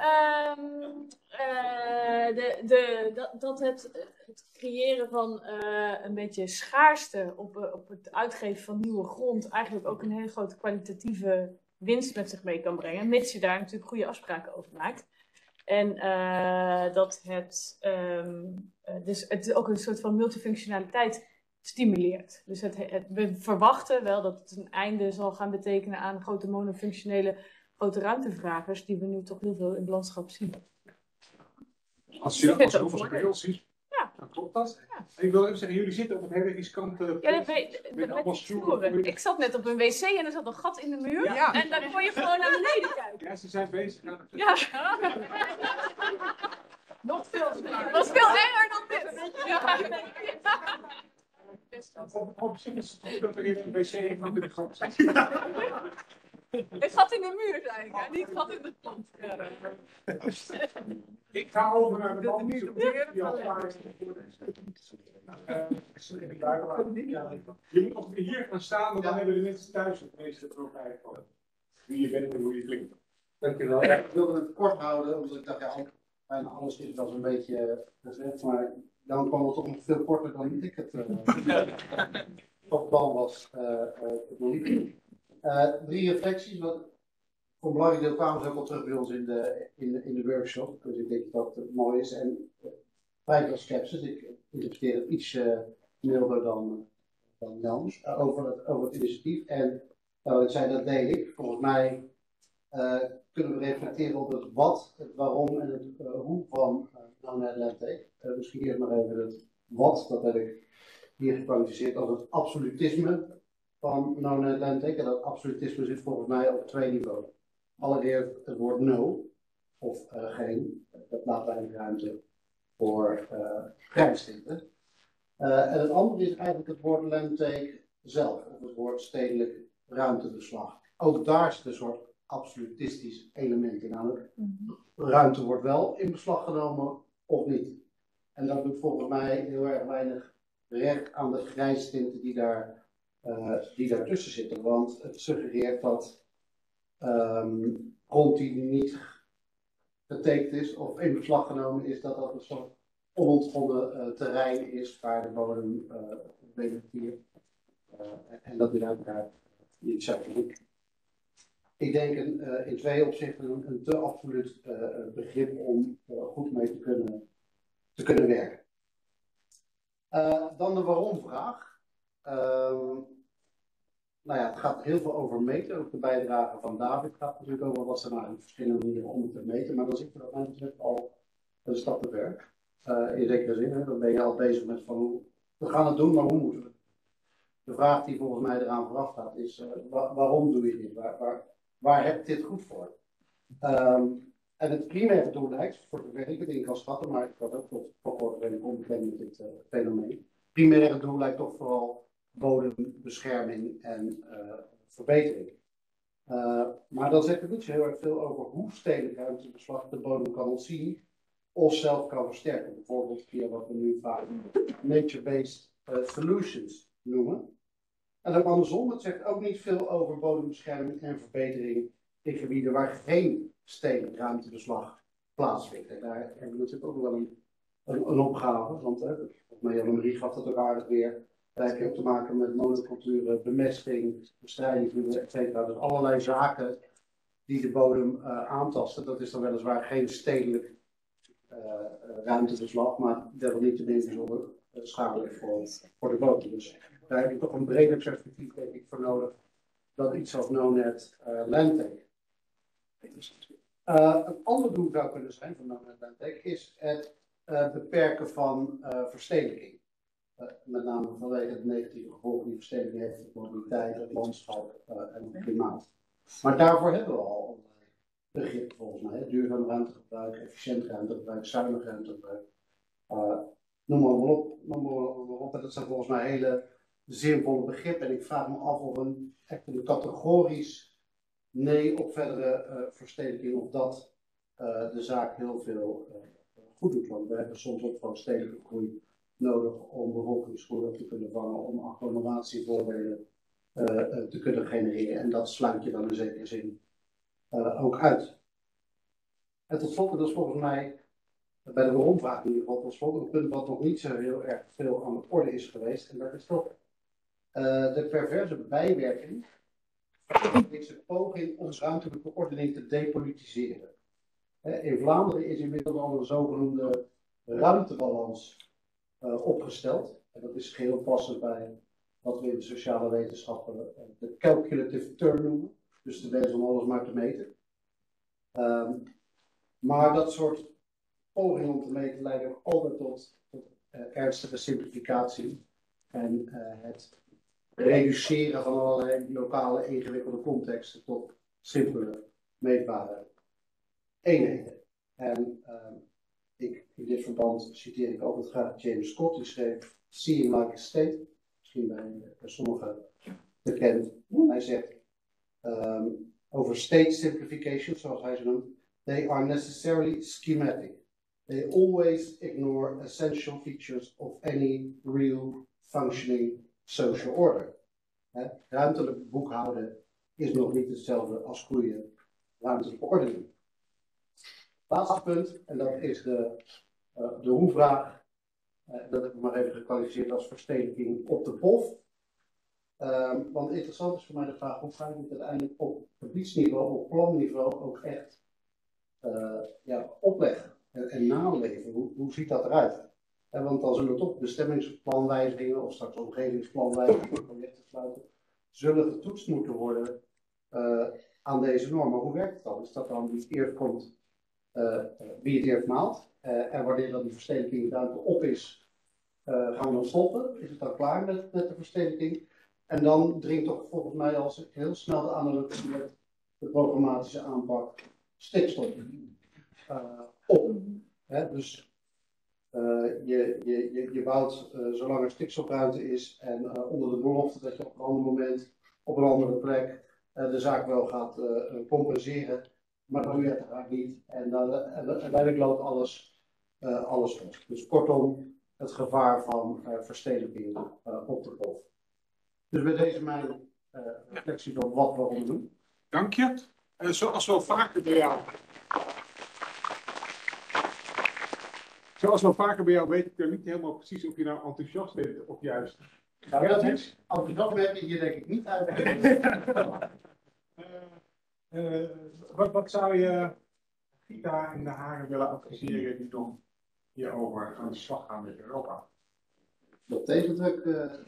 Dat het creëren van een beetje schaarste op het uitgeven van nieuwe grond eigenlijk ook een hele grote kwalitatieve winst met zich mee kan brengen, mits je daar natuurlijk goede afspraken over maakt. En dat het ook een soort van multifunctionaliteit stimuleert. Dus we verwachten wel dat het een einde zal gaan betekenen aan grote monofunctionele grote ruimtevragers die we nu toch heel veel in het landschap zien. Als je dat als bril ziet, dan klopt dat. Ja. Ik wil even zeggen, jullie zitten op een hele riskante plek. Ik zat net op een wc en er zat een gat in de muur. Ja. En dan kon je gewoon naar beneden kijken. Ja, ze zijn bezig aan het... Ja. Nog veel sneller. Het was veel enger dan dit. Ja. Op zich is het goed dat er in een wc in de gat zit. Het gat in de muur eigenlijk, niet het gat in de grond. Ja. Ik ga over naar de bal. Je moet nog hier gaan staan, want dan hebben de mensen thuis het meeste profijt van. Wie je bent en hoe je klinkt. Dankjewel. Ja, ik wilde het kort houden, omdat ik dacht, ja, bijna alles is wel zo'n beetje gezegd, maar dan kwam het toch nog veel korter dan ik het op plan was. Drie reflecties. Voor een belangrijk deel kwamen ze ook al terug bij ons in de workshop. Dus ik denk dat het mooi is. En vrij veel sceptisch. Ik interpreteer het iets milder dan Jan over het initiatief. En ik zei, dat deel ik. Volgens mij kunnen we reflecteren op het wat, het waarom en het hoe van No-Net Landtake. Misschien eerst maar even het wat. Dat heb ik hier gekwalificeerd als het absolutisme van No-Net Landtake. En dat absolutisme zit volgens mij op 2 niveaus. Allereerst het woord no of geen. Dat laat weinig ruimte voor grijstinten. En het andere is eigenlijk het woord landtake zelf, of het woord stedelijk ruimtebeslag. Ook daar zit een soort absolutistisch element in. Namelijk, ruimte wordt wel in beslag genomen of niet. En dat doet volgens mij heel erg weinig recht aan de grijstinten die daartussen zitten. Want het suggereert dat grond die niet getekend is of in beslag genomen is, dat dat een soort onontgonnen terrein is waar de bodem vegeteert. En dat is uiteraard niet zo. Ik denk in 2 opzichten een te absoluut begrip om goed mee te kunnen werken. Dan de waarom-vraag. Nou ja, het gaat heel veel over meten. Ook de bijdrage van David gaat natuurlijk over wat er nou in verschillende manieren om te meten. Maar dan zit er wat mij betreft al een stap te ver. In zekere zin, hè, dan ben je al bezig met van hoe we gaan het doen, maar hoe moeten we het? De vraag die volgens mij eraan vooraf gaat is, waarom doe je dit? Waar heb je dit goed voor? En het primaire doel lijkt, voor zover ik het in kan schatten, maar ik had ook tot voor kort ben ik onbekend met dit fenomeen. Het primaire doel lijkt toch vooral bodembescherming en verbetering. Maar dan zegt het niet zo heel erg veel over hoe stedelijk ruimtebeslag de bodem kan ontzien of zelf kan versterken. Bijvoorbeeld via wat we nu vaak nature-based solutions noemen. En ook andersom, het zegt ook niet veel over bodembescherming en verbetering in gebieden waar geen stedelijk ruimtebeslag plaatsvindt. En daar hebben we natuurlijk ook wel een opgave, want Marie gaf dat ook aardig weer. Daar heb je ook te maken met monoculturen, bemesting, bestrijding, et cetera. Dus allerlei zaken die de bodem aantasten. Dat is dan weliswaar geen stedelijk ruimtebeslag, maar dat wil niet te bijzonder schadelijk voor de bodem. Dus daar heb je toch een breder perspectief, denk ik, voor nodig dan iets als no-net landtake. Een ander doel zou kunnen zijn van no-net landtake is het beperken van verstedelijking. Met name vanwege de negatieve gevolgen die verstedelijking heeft op mobiliteit, het landschap en het klimaat. Maar daarvoor hebben we al begrip volgens mij. Duurzaam ruimtegebruik, efficiënt ruimtegebruik, zuinig ruimtegebruik. Noem maar op. En dat zijn volgens mij hele zinvolle begrippen. En ik vraag me af of echt een categorisch nee op verdere verstedelijking, of dat de zaak heel veel goed doet. Want we hebben soms ook gewoon stedelijke groei nodig om bevolkingsgroei op te kunnen vangen, om agglomeratievoordelen te kunnen genereren. En dat sluit je dan in zekere zin ook uit. En tot slot, dat is volgens mij bij de waarom-vraag in ieder geval, tot slot een punt wat nog niet zo heel erg veel aan de orde is geweest. En dat is toch de perverse bijwerking van deze poging om ruimtelijke ordening te depolitiseren. In Vlaanderen is inmiddels al een zogenoemde ruimtebalans opgesteld. En dat is geheel passend bij wat we in de sociale wetenschappen de calculative turn noemen. Dus de wens om alles maar te meten. Maar dat soort pogingen om te meten leiden ook altijd tot ernstige simplificatie. En het reduceren van allerlei lokale ingewikkelde contexten tot simpele, meetbare eenheden. En in dit verband citeer ik altijd graag James Scott, die schreef Seeing Like a State, misschien bij sommigen bekend. Hij zegt over state simplification, zoals hij ze noemt, they are necessarily schematic. They always ignore essential features of any real functioning social order. Ruimtelijk boekhouden is nog niet hetzelfde als goede ruimtelijke ordening. Laatste punt, en dat is de hoe-vraag. Dat heb ik maar even gekwalificeerd als verstedelijking op de POF. Want interessant is voor mij de vraag, hoe ga je het uiteindelijk op gebiedsniveau, op planniveau ook echt opleggen en naleven? Hoe ziet dat eruit? Want dan zullen toch bestemmingsplanwijzigingen of straks omgevingsplanwijzigingen, projecten sluiten, zullen getoetst moeten worden aan deze normen. Hoe werkt het dan? Is dat dan wie het eerst komt, wie het eerst maalt? En wanneer dan die verstedelijking ruimte op is, gaan we dan stoppen? Is het dan klaar met de verstedelijking? En dan dringt toch volgens mij als heel snel de analogie met de programmatische aanpak stikstof op. Dus je bouwt zolang er stikstofruimte is en onder de belofte dat je op een ander moment, op een andere plek, de zaak wel gaat compenseren. Maar dat doe je uiteraard niet. En uiteindelijk loopt alles los. Dus kortom, het gevaar van verstedelijking op de golf. Dus bij deze mijn reflecties op wat we doen. Dank je. Zoals wel vaker bij jou. Zoals wel vaker bij jou weet ik er niet helemaal precies of je nou enthousiast bent of juist. Nou, dat is enthousiasme heb je hier denk ik niet uit. Wat zou je Gita en de Haren willen adviseren die nog hierover aan de slag gaan met Europa? Op deze druk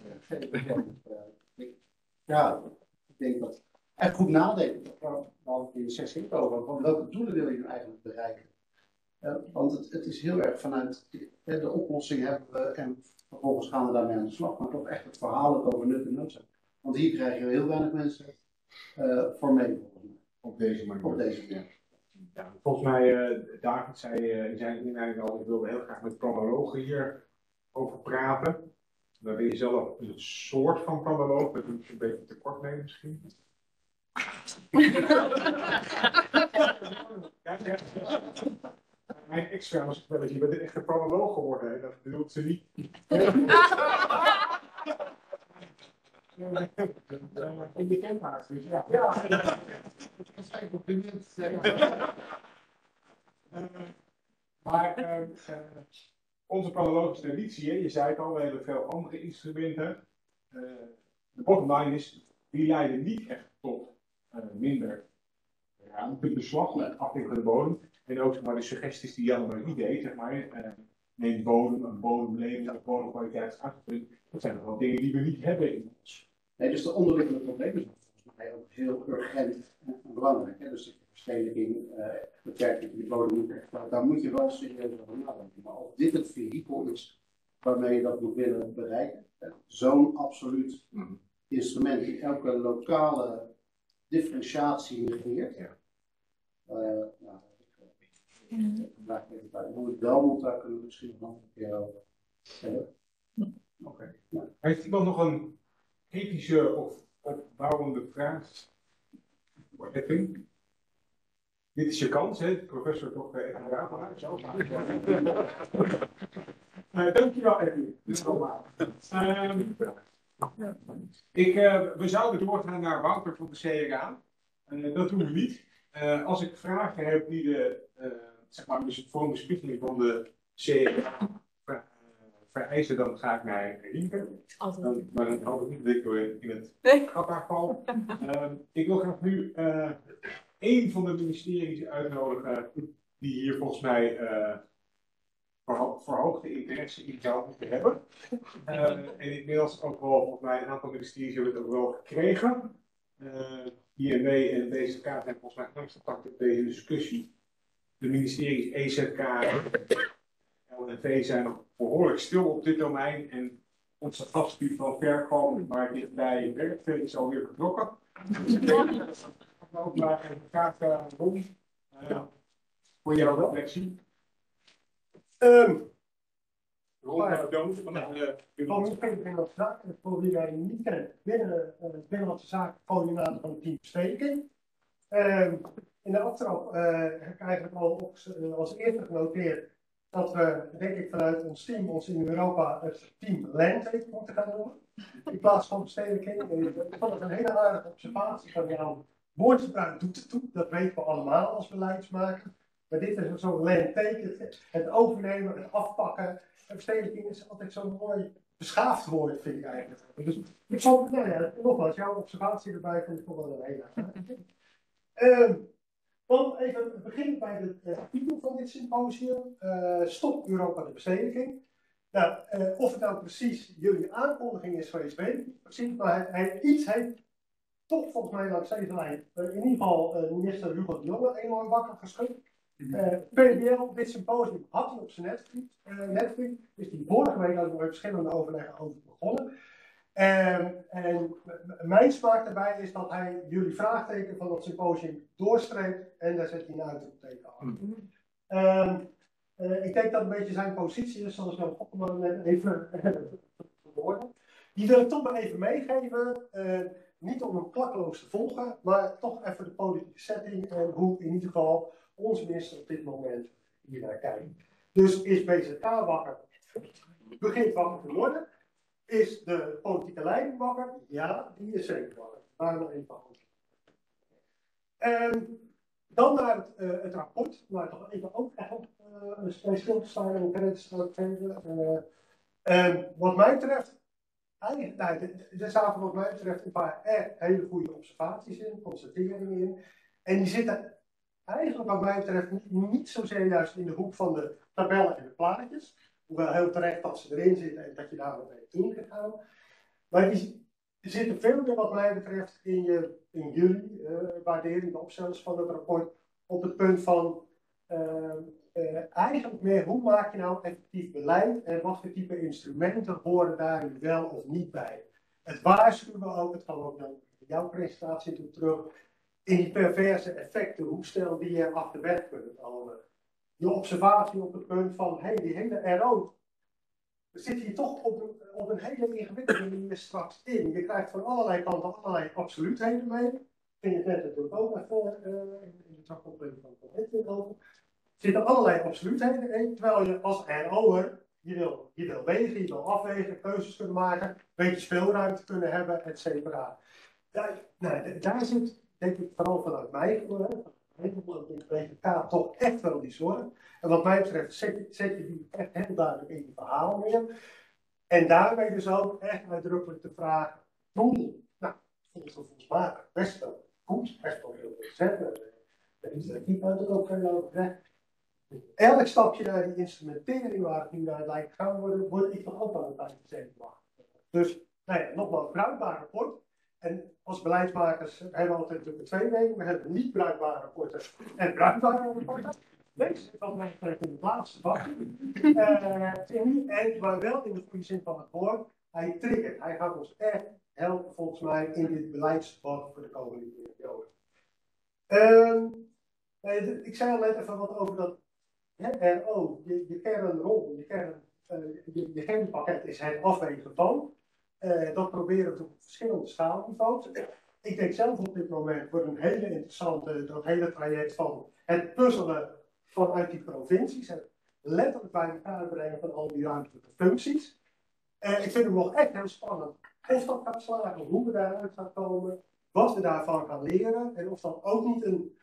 ik denk dat echt goed nadenken. Want in de sessie over van welke doelen wil je nu eigenlijk bereiken? Want het is heel erg vanuit de oplossing hebben we en vervolgens gaan we daarmee aan de slag. Maar toch echt het verhaal over nut en noodzaak. Want hier krijgen we heel weinig mensen voor mee. Op deze manier. Op deze manier. Ja, volgens mij, David zei in zijn inleiding al, ik wilde heel graag met planologen hier over praten. Dan ben je zelf een soort van planoloog, dat doe ik een beetje tekort mee misschien. Mijn ex-vrouw was wel eens, je bent een echte planoloog geworden, hè? Dat bedoelt ze niet. Ik beken haar, dus ja. Dat is een compliment. Maar onze planologische traditie, je zei het al, we hebben veel andere instrumenten. De bottom line is, die leiden niet echt tot minder ruimtebeslag met afdeling van de bodem. En ook zeg maar, de suggesties die Jan maar niet deed, zeg maar, neem bodem, een bodemleven, een bodemkwaliteitsaanvulling. Dat zijn nog wel dingen die we niet hebben in ons. Nee, dus de onderliggende problemen zijn volgens mij ook heel urgent en belangrijk. Hè? Dus de verstedelijking, beperking van die bodem moet echt, daar moet je wel serieus over nadenken. Maar als dit het vehikel is waarmee je dat moet willen bereiken, zo'n absoluut instrument die elke lokale differentiatie negeert. Hoe het wel moet, daar kunnen we misschien nog een keer over hebben. Oké. Heeft iemand nog een ethische of opbouwende vraag? Edwin? Dit is je kans, hè? Professor toch even raad. Dankjewel, Edwin. We zouden doorgaan naar Wouter van de CRA. Dat doen we niet. Als ik vragen heb die zeg maar, dus het vormbespiegeling van de CRA vereisen, dan ga ik naar Rienke. Maar dan hoop ik niet dat ik door in het gat val. Ik wil graag nu één van de ministeries uitnodigen die hier volgens mij verhoogde interesse in zou moeten hebben. En inmiddels ook wel, volgens mij, een aantal ministeries hebben het ook wel gekregen. INW en DZK zijn volgens mij angstgepakt op deze discussie. De ministeries EZK en LNV zijn nog behoorlijk stil op dit domein. En onze gast die van ver kwam, maar dichtbij werkt, is alweer vertrokken. Ook maar even graag rond voor jouw reflectie. Voor wie wij niet kennen, Binnenlandse Zaken, coördinator van het team Verstedelijking. In de aftrap heb ik eigenlijk al als eerste genoteerd dat we, denk ik, vanuit ons team, ons in Europa, het team Landtake moeten gaan noemen. In plaats van Verstedelijking. Ik vond het een hele aardige observatie van jou. Woordgebruik doet het toe, dat weten we allemaal als beleidsmaker. Maar dit is zo'n Landtake, het overnemen, het afpakken. En Verstedelijking is altijd zo'n mooi beschaafd woord, vind ik eigenlijk. Dus ik vond, nou ja, nogmaals, jouw observatie erbij vond ik toch wel een hele aardige. Dan even beginnen bij de titel van dit symposium. Stop Europa de Verstedelijking. Nou, of het nou precies jullie aankondiging is geweest, weet ik niet precies. Maar iets heeft toch volgens mij langs deze lijn, in ieder geval minister Hugo de Jonge enorm wakker geschud. PBL op dit symposium had hij op zijn netvlies, is die vorige week ook nog verschillende overleggen over begonnen. En mijn smaak daarbij is dat hij jullie vraagteken van dat symposium doorstreept en daar zet hij een uitroepteken aan. Ik denk dat een beetje zijn positie is, zoals Jan Poppenman net even verwoordde. Die wil ik toch maar even meegeven. Niet om hem klakkeloos te volgen, maar toch even de politieke setting en hoe in ieder geval onze minister op dit moment hier naar kijkt. Dus is BZK wakker? Begint wakker te worden? Is de politieke leiding wakker? Ja, die is zeker wakker. Maar nog even anders. Dan naar het rapport, maar toch even ook echt op stil te staan en credits te geven. Wat mij betreft, er zaten wat mij betreft een paar echt hele goede observaties in, constateringen in. En die zitten eigenlijk wat mij betreft niet zozeer juist in de hoek van de tabellen en de plaatjes. Hoewel heel terecht dat ze erin zitten en dat je daar wat mee ingegaan. Maar die zitten veel meer wat mij betreft in jullie waardering, de opstellers van het rapport, op het punt van eigenlijk meer hoe maak je nou effectief beleid en wat voor type instrumenten horen daar nu wel of niet bij. Het waarschuwen ook, het kwam ook in jouw presentatie toe terug, in die perverse effecten, hoe snel die er achterweg kunnen komen. Je observatie op het punt van, die hele RO, we zitten hier toch op een hele ingewikkelde manier straks in. Je krijgt van allerlei kanten allerlei absoluutheden mee. Ik vind het net natuurlijk ook even in de terugkoppeling van het over. Er zitten allerlei absoluutheden in, terwijl je als RO'er, je wil wegen, je wil afwegen, keuzes kunnen maken, een beetje speelruimte kunnen hebben, et cetera. Daar zit, denk ik, vooral vanuit mij, BGK toch echt wel die zorg. En wat mij betreft zet je die echt heel duidelijk in je verhaal neer. En daarmee dus ook echt uitdrukkelijk de vraag, doel. Nou, volgens mij best wel goed, best wel heel veel zetten. Daar is er niet uit ook veel over. Elk stapje naar die instrumentering waar het nu naar lijkt gaan worden, word ik toch ook aan het uitgezet. Dus, nou ja, nogmaals, bruikbaar rapport. En als beleidsmakers hebben we altijd natuurlijk 2 weken. We hebben niet bruikbare rapporten en bruikbare rapporten. Deze is wat mij betreft in de laatste bak. Maar wel in de goede zin van het woord. Hij triggert. Hij gaat ons echt helpen volgens mij in dit beleidsdebat voor de komende periode. Ik zei al net even wat over dat RO, je kernrol, je kernpakket is het afwegen van. Dat proberen we op verschillende schaalniveaus. Ik denk zelf op dit moment wordt een hele interessante, dat hele traject van het puzzelen vanuit die provincies. Het letterlijk bij elkaar brengen van al die ruimtelijke functies. Ik vind het nog echt heel spannend of dat gaat slagen, hoe we daaruit gaan komen, wat we daarvan gaan leren en of dat ook niet een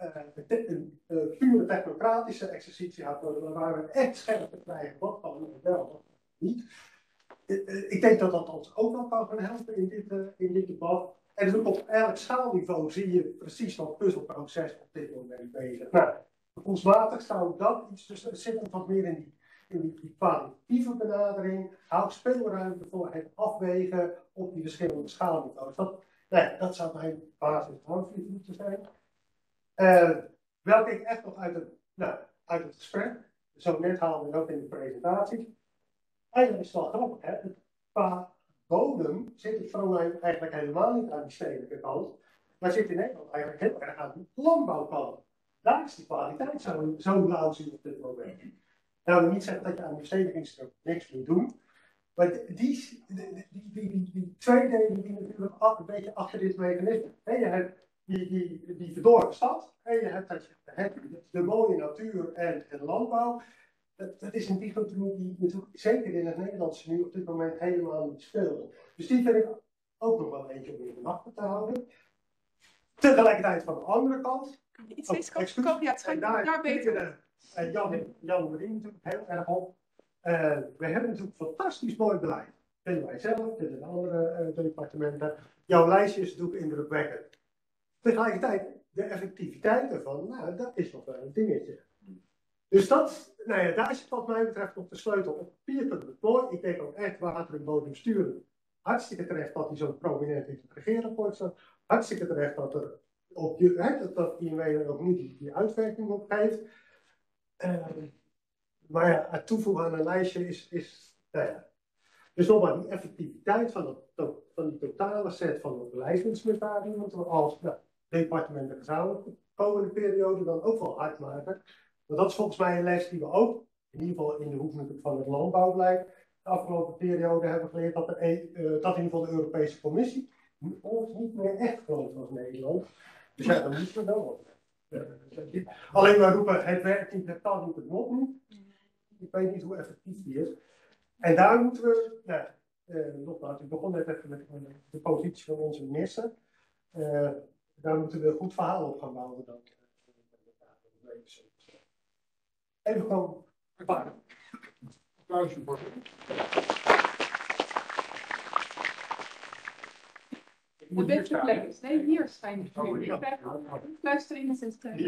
pure technocratische exercitie gaat worden, waar we echt scherp te krijgen wat kan en wel, wat niet. Ik denk dat dat ons ook wel kan gaan helpen in dit debat. En dus ook op elk schaalniveau zie je precies dat puzzelproces op dit moment bezig. Nou, gevoelsmatig zou dat iets, dus er zit wat meer in die kwalitatieve benadering, houdt speelruimte voor het afwegen op die verschillende schaalniveaus. Dat zou mijn basishoudvlieg moeten zijn. Welke ik echt nog uit het gesprek, zo net haalde ik ook in de presentatie. Eigenlijk is het wel grappig, hè? Qua bodem zit het Groningen eigenlijk helemaal niet aan die stedelijke kant, maar zit in Nederland eigenlijk heel erg aan de landbouwkant. Daar is de kwaliteit zo lousy op dit moment. Nou, wil niet zeggen dat je aan de stedelijkingsstuk niks moet doen, maar die twee delen die natuurlijk een beetje achter dit mechanisme. Je hebt die verdorven stad, en je hebt de mooie natuur en landbouw. Dat is een dichotomie die natuurlijk zeker in het Nederlands nu op dit moment helemaal niet speelt. Dus die vind ik ook nog wel eentje om in de nacht te houden. Tegelijkertijd van de andere kant. Iets steeds komen, ja, het schijnt daar beter. Jan Marien natuurlijk heel erg op. We hebben natuurlijk fantastisch mooi beleid. Vinden wij zelf, vinden de andere departementen. Jouw lijstje is natuurlijk indrukwekkend. Tegelijkertijd, de effectiviteit ervan, nou, dat is nog wel een dingetje. Dus daar zit wat mij betreft nog de sleutel. Op papier kunnen we het mooi. Ik denk ook echt water en bodem sturen. Hartstikke terecht dat hij zo prominent in het regeerakkoord staat. Hartstikke terecht dat er dat INW er ook niet die uitwerking op geeft. Maar ja, het toevoegen aan een lijstje is dus nogmaals, die effectiviteit van die totale set van de beleidsmethode moeten we als departementen gezamenlijk de komende periode dan ook wel hard maken. Want dat is volgens mij een les die we ook, in ieder geval in de hoek van het landbouwbeleid, de afgelopen periode hebben geleerd dat in ieder geval de Europese Commissie ons niet meer echt groot was Nederland. Dus ja, dan moeten we wel op. Alleen maar roepen, het werkt niet, het kan niet, het moet niet. Ik weet niet hoe effectief die is. En daar moeten we, nogmaals, ik begon net even met de positie van onze minister. Daar moeten we een goed verhaal op gaan bouwen dan. Even gewoon een paar. Applausje voor. De beste plek is. Nee, hier schijnt het. Luister in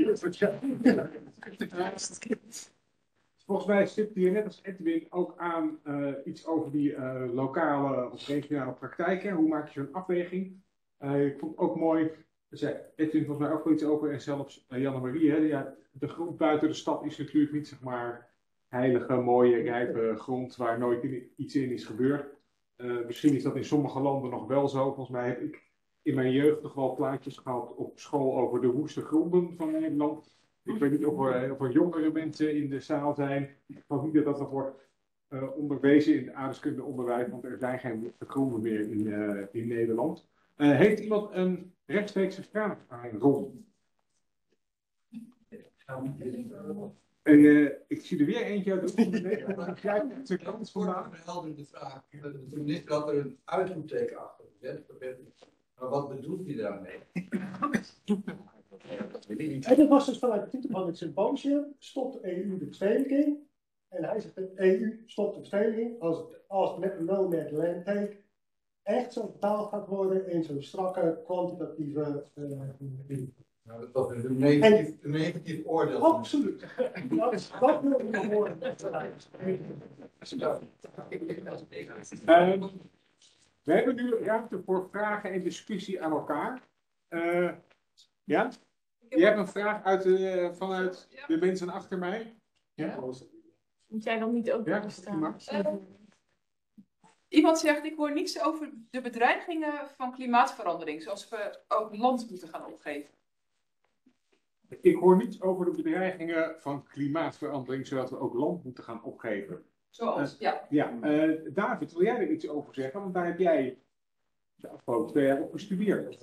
het Volgens mij stipt hier net als Edwin ook aan iets over die lokale of regionale praktijken. Hoe maak je zo'n afweging? Ik vond het ook mooi, Edwin volgens mij ook wel iets over en zelfs Janne-Marie. Ja, de grond buiten de stad is natuurlijk niet zeg maar heilige, mooie, rijpe grond waar nooit iets in is gebeurd. Misschien is dat in sommige landen nog wel zo. Volgens mij heb ik in mijn jeugd nog wel plaatjes gehad op school over de woeste gronden van Nederland. Ik weet niet of er jongere mensen in de zaal zijn. Ik geloof niet dat nog wordt onderwezen in het aardrijkskundeonderwijs, want er zijn geen woeste gronden meer in Nederland. Heeft iemand een rechtstreekse vraag aan Ron? Ik zie er weer eentje uit de de vraag. De minister had er een uitroepteken achter gezet. Maar wat bedoelt hij daarmee? En dat was dus vanuit de titel van het symposium, stopt de EU de verstedelijking. En hij zegt, de EU stopt de verstedelijking als no-net landtake echt zo vertaald gaat worden in zo'n strakke, kwantitatieve... Nou, dat is toch een negatief oordeel. Absoluut. Dat wil ik nog horen. We hebben nu ruimte voor vragen en discussie aan elkaar. Ja? Je hebt een vraag vanuit de mensen achter mij? Ja? Moet jij dan niet ook staan? Iemand zegt, ik hoor niets over de bedreigingen van klimaatverandering, zoals we ook land moeten gaan opgeven. Ik hoor niets over de bedreigingen van klimaatverandering, zodat we ook land moeten gaan opgeven. Zoals, ja. David, wil jij er iets over zeggen? Want daar heb jij de afgelopen 2 jaar op gestudeerd.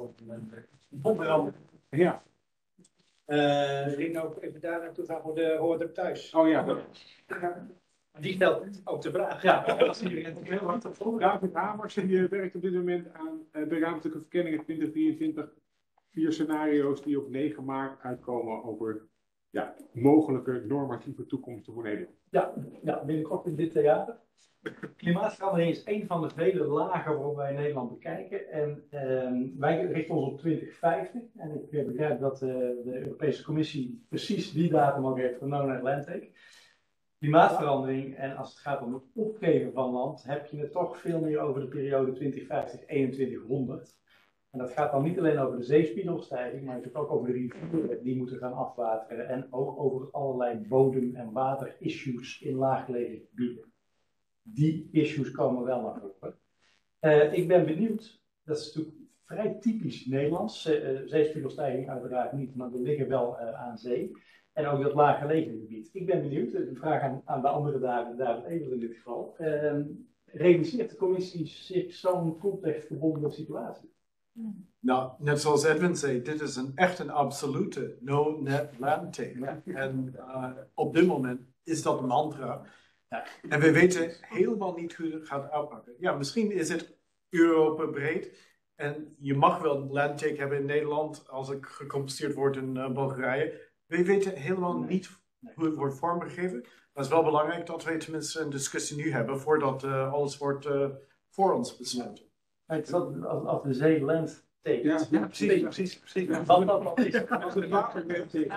Ja. Ik ging ook even daar naartoe gaan voor de hoorder thuis. Oh ja. Die stelt ook de vraag. Ja, dat is heel hard op. David Hamers, die werkt op dit moment aan de ruimtelijke verkenningen 2023. 4 scenario's die op 9 maart uitkomen over mogelijke normatieve toekomsten voor Nederland. Ja, binnenkort in dit theater. Klimaatverandering is een van de vele lagen waarop wij Nederland bekijken. En wij richten ons op 2050. En ik begrijp dat de Europese Commissie precies die datum ook heeft voor no-net landtake. Klimaatverandering en als het gaat om het opgeven van land, heb je het toch veel meer over de periode 2050-2100. En dat gaat dan niet alleen over de zeespiegelstijging, maar natuurlijk ook over de rivieren die moeten gaan afwateren. En ook over allerlei bodem- en waterissues in laaggelegen gebieden. Die issues komen wel naar voren. Ik ben benieuwd, dat is natuurlijk vrij typisch Nederlands. Zeespiegelstijging uiteraard niet, maar we liggen wel aan zee. En ook dat laaggelegen gebied. Ik ben benieuwd, de vraag aan de andere David Ebel in dit geval. Realiseert de commissie zich zo'n contextgebonden situatie? Nou, net zoals Edwin zei, dit is echt een absolute no-net landtake. En op dit moment is dat een mantra. En we weten helemaal niet hoe het gaat uitpakken. Ja, misschien is het Europa breed. En je mag wel een landtake hebben in Nederland als het gecompenseerd wordt in Bulgarije. We weten helemaal niet hoe het wordt vormgegeven. Maar het is wel belangrijk dat wij tenminste een discussie nu hebben voordat alles wordt voor ons besloten. Het is als de zee land tekent. Ja, precies. Wat dat is. Als het water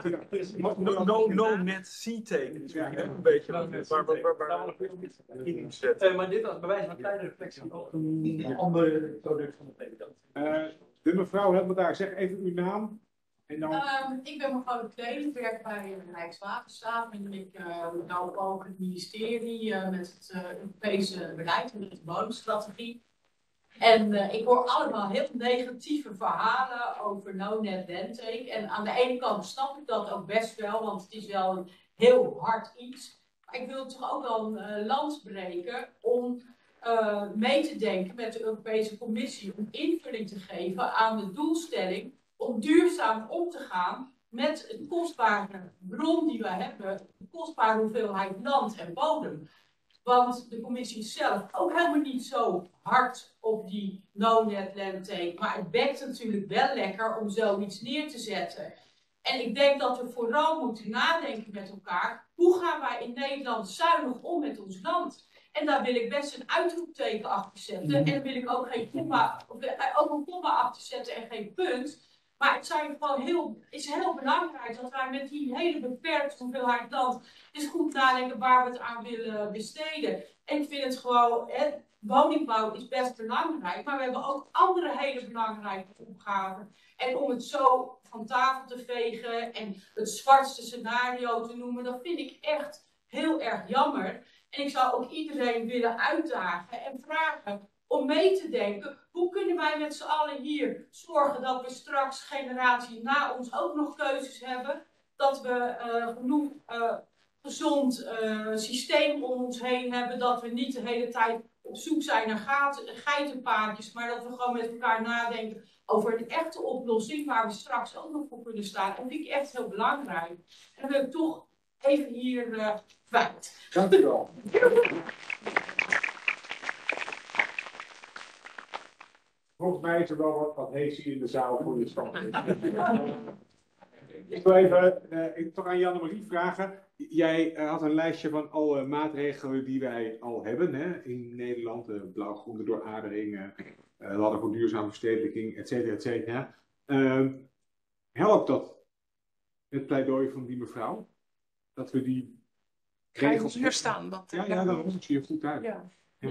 no-net sea tekent. Een beetje maar dit als bewijs van een kleine reflectie op een ander product van de predikant. De mevrouw helpt me daar. Zeg even uw naam. En dan... Ik ben mevrouw de Kleen, ik werk bij Rijkswaterstaat en ik help ook het ministerie met het Europese beleid en met de bodemstrategie. En ik hoor allemaal heel negatieve verhalen over no-net landtake. En aan de ene kant snap ik dat ook best wel, want het is wel een heel hard iets. Maar ik wil toch ook wel een lans breken om mee te denken met de Europese Commissie om invulling te geven aan de doelstelling om duurzaam om te gaan met een kostbare bron die we hebben, een kostbare hoeveelheid land en bodem. Want de commissie is zelf ook helemaal niet zo hard op die no-net landtake, maar het bekt natuurlijk wel lekker om zoiets neer te zetten. En ik denk dat we vooral moeten nadenken met elkaar, hoe gaan wij in Nederland zuinig om met ons land? En daar wil ik best een uitroepteken achter zetten. En daar wil ik ook geen komma, ook een komma achter zetten en geen punt. Maar het is heel belangrijk dat wij met die hele beperkte hoeveelheid land eens goed nadenken waar we het aan willen besteden. En ik vind het gewoon, woningbouw is best belangrijk, maar we hebben ook andere hele belangrijke opgaven. En om het zo van tafel te vegen en het zwartste scenario te noemen, dat vind ik echt heel erg jammer. En ik zou ook iedereen willen uitdagen en vragen om mee te denken, hoe kunnen wij met z'n allen hier zorgen dat we straks generatie na ons ook nog keuzes hebben, dat we genoeg gezond systeem om ons heen hebben, dat we niet de hele tijd op zoek zijn naar geitenpaadjes, maar dat we gewoon met elkaar nadenken over een echte oplossing waar we straks ook nog voor kunnen staan. Dat vind ik echt heel belangrijk. En dat wil ik toch even hier kwijt. Dank u wel. Volgens mij is er wel wat heet in de zaal voor je stand. Ik wil even toch aan Janne-Marie vragen. Jij had een lijstje van alle maatregelen die wij al hebben hè, in Nederland. Blauw-groene dooradering, ladder voor duurzame verstedelijking, et cetera, et cetera. Helpt dat, het pleidooi van die mevrouw? Dat we die regels hier staan. Ja, dan zie je goed uit. Ja.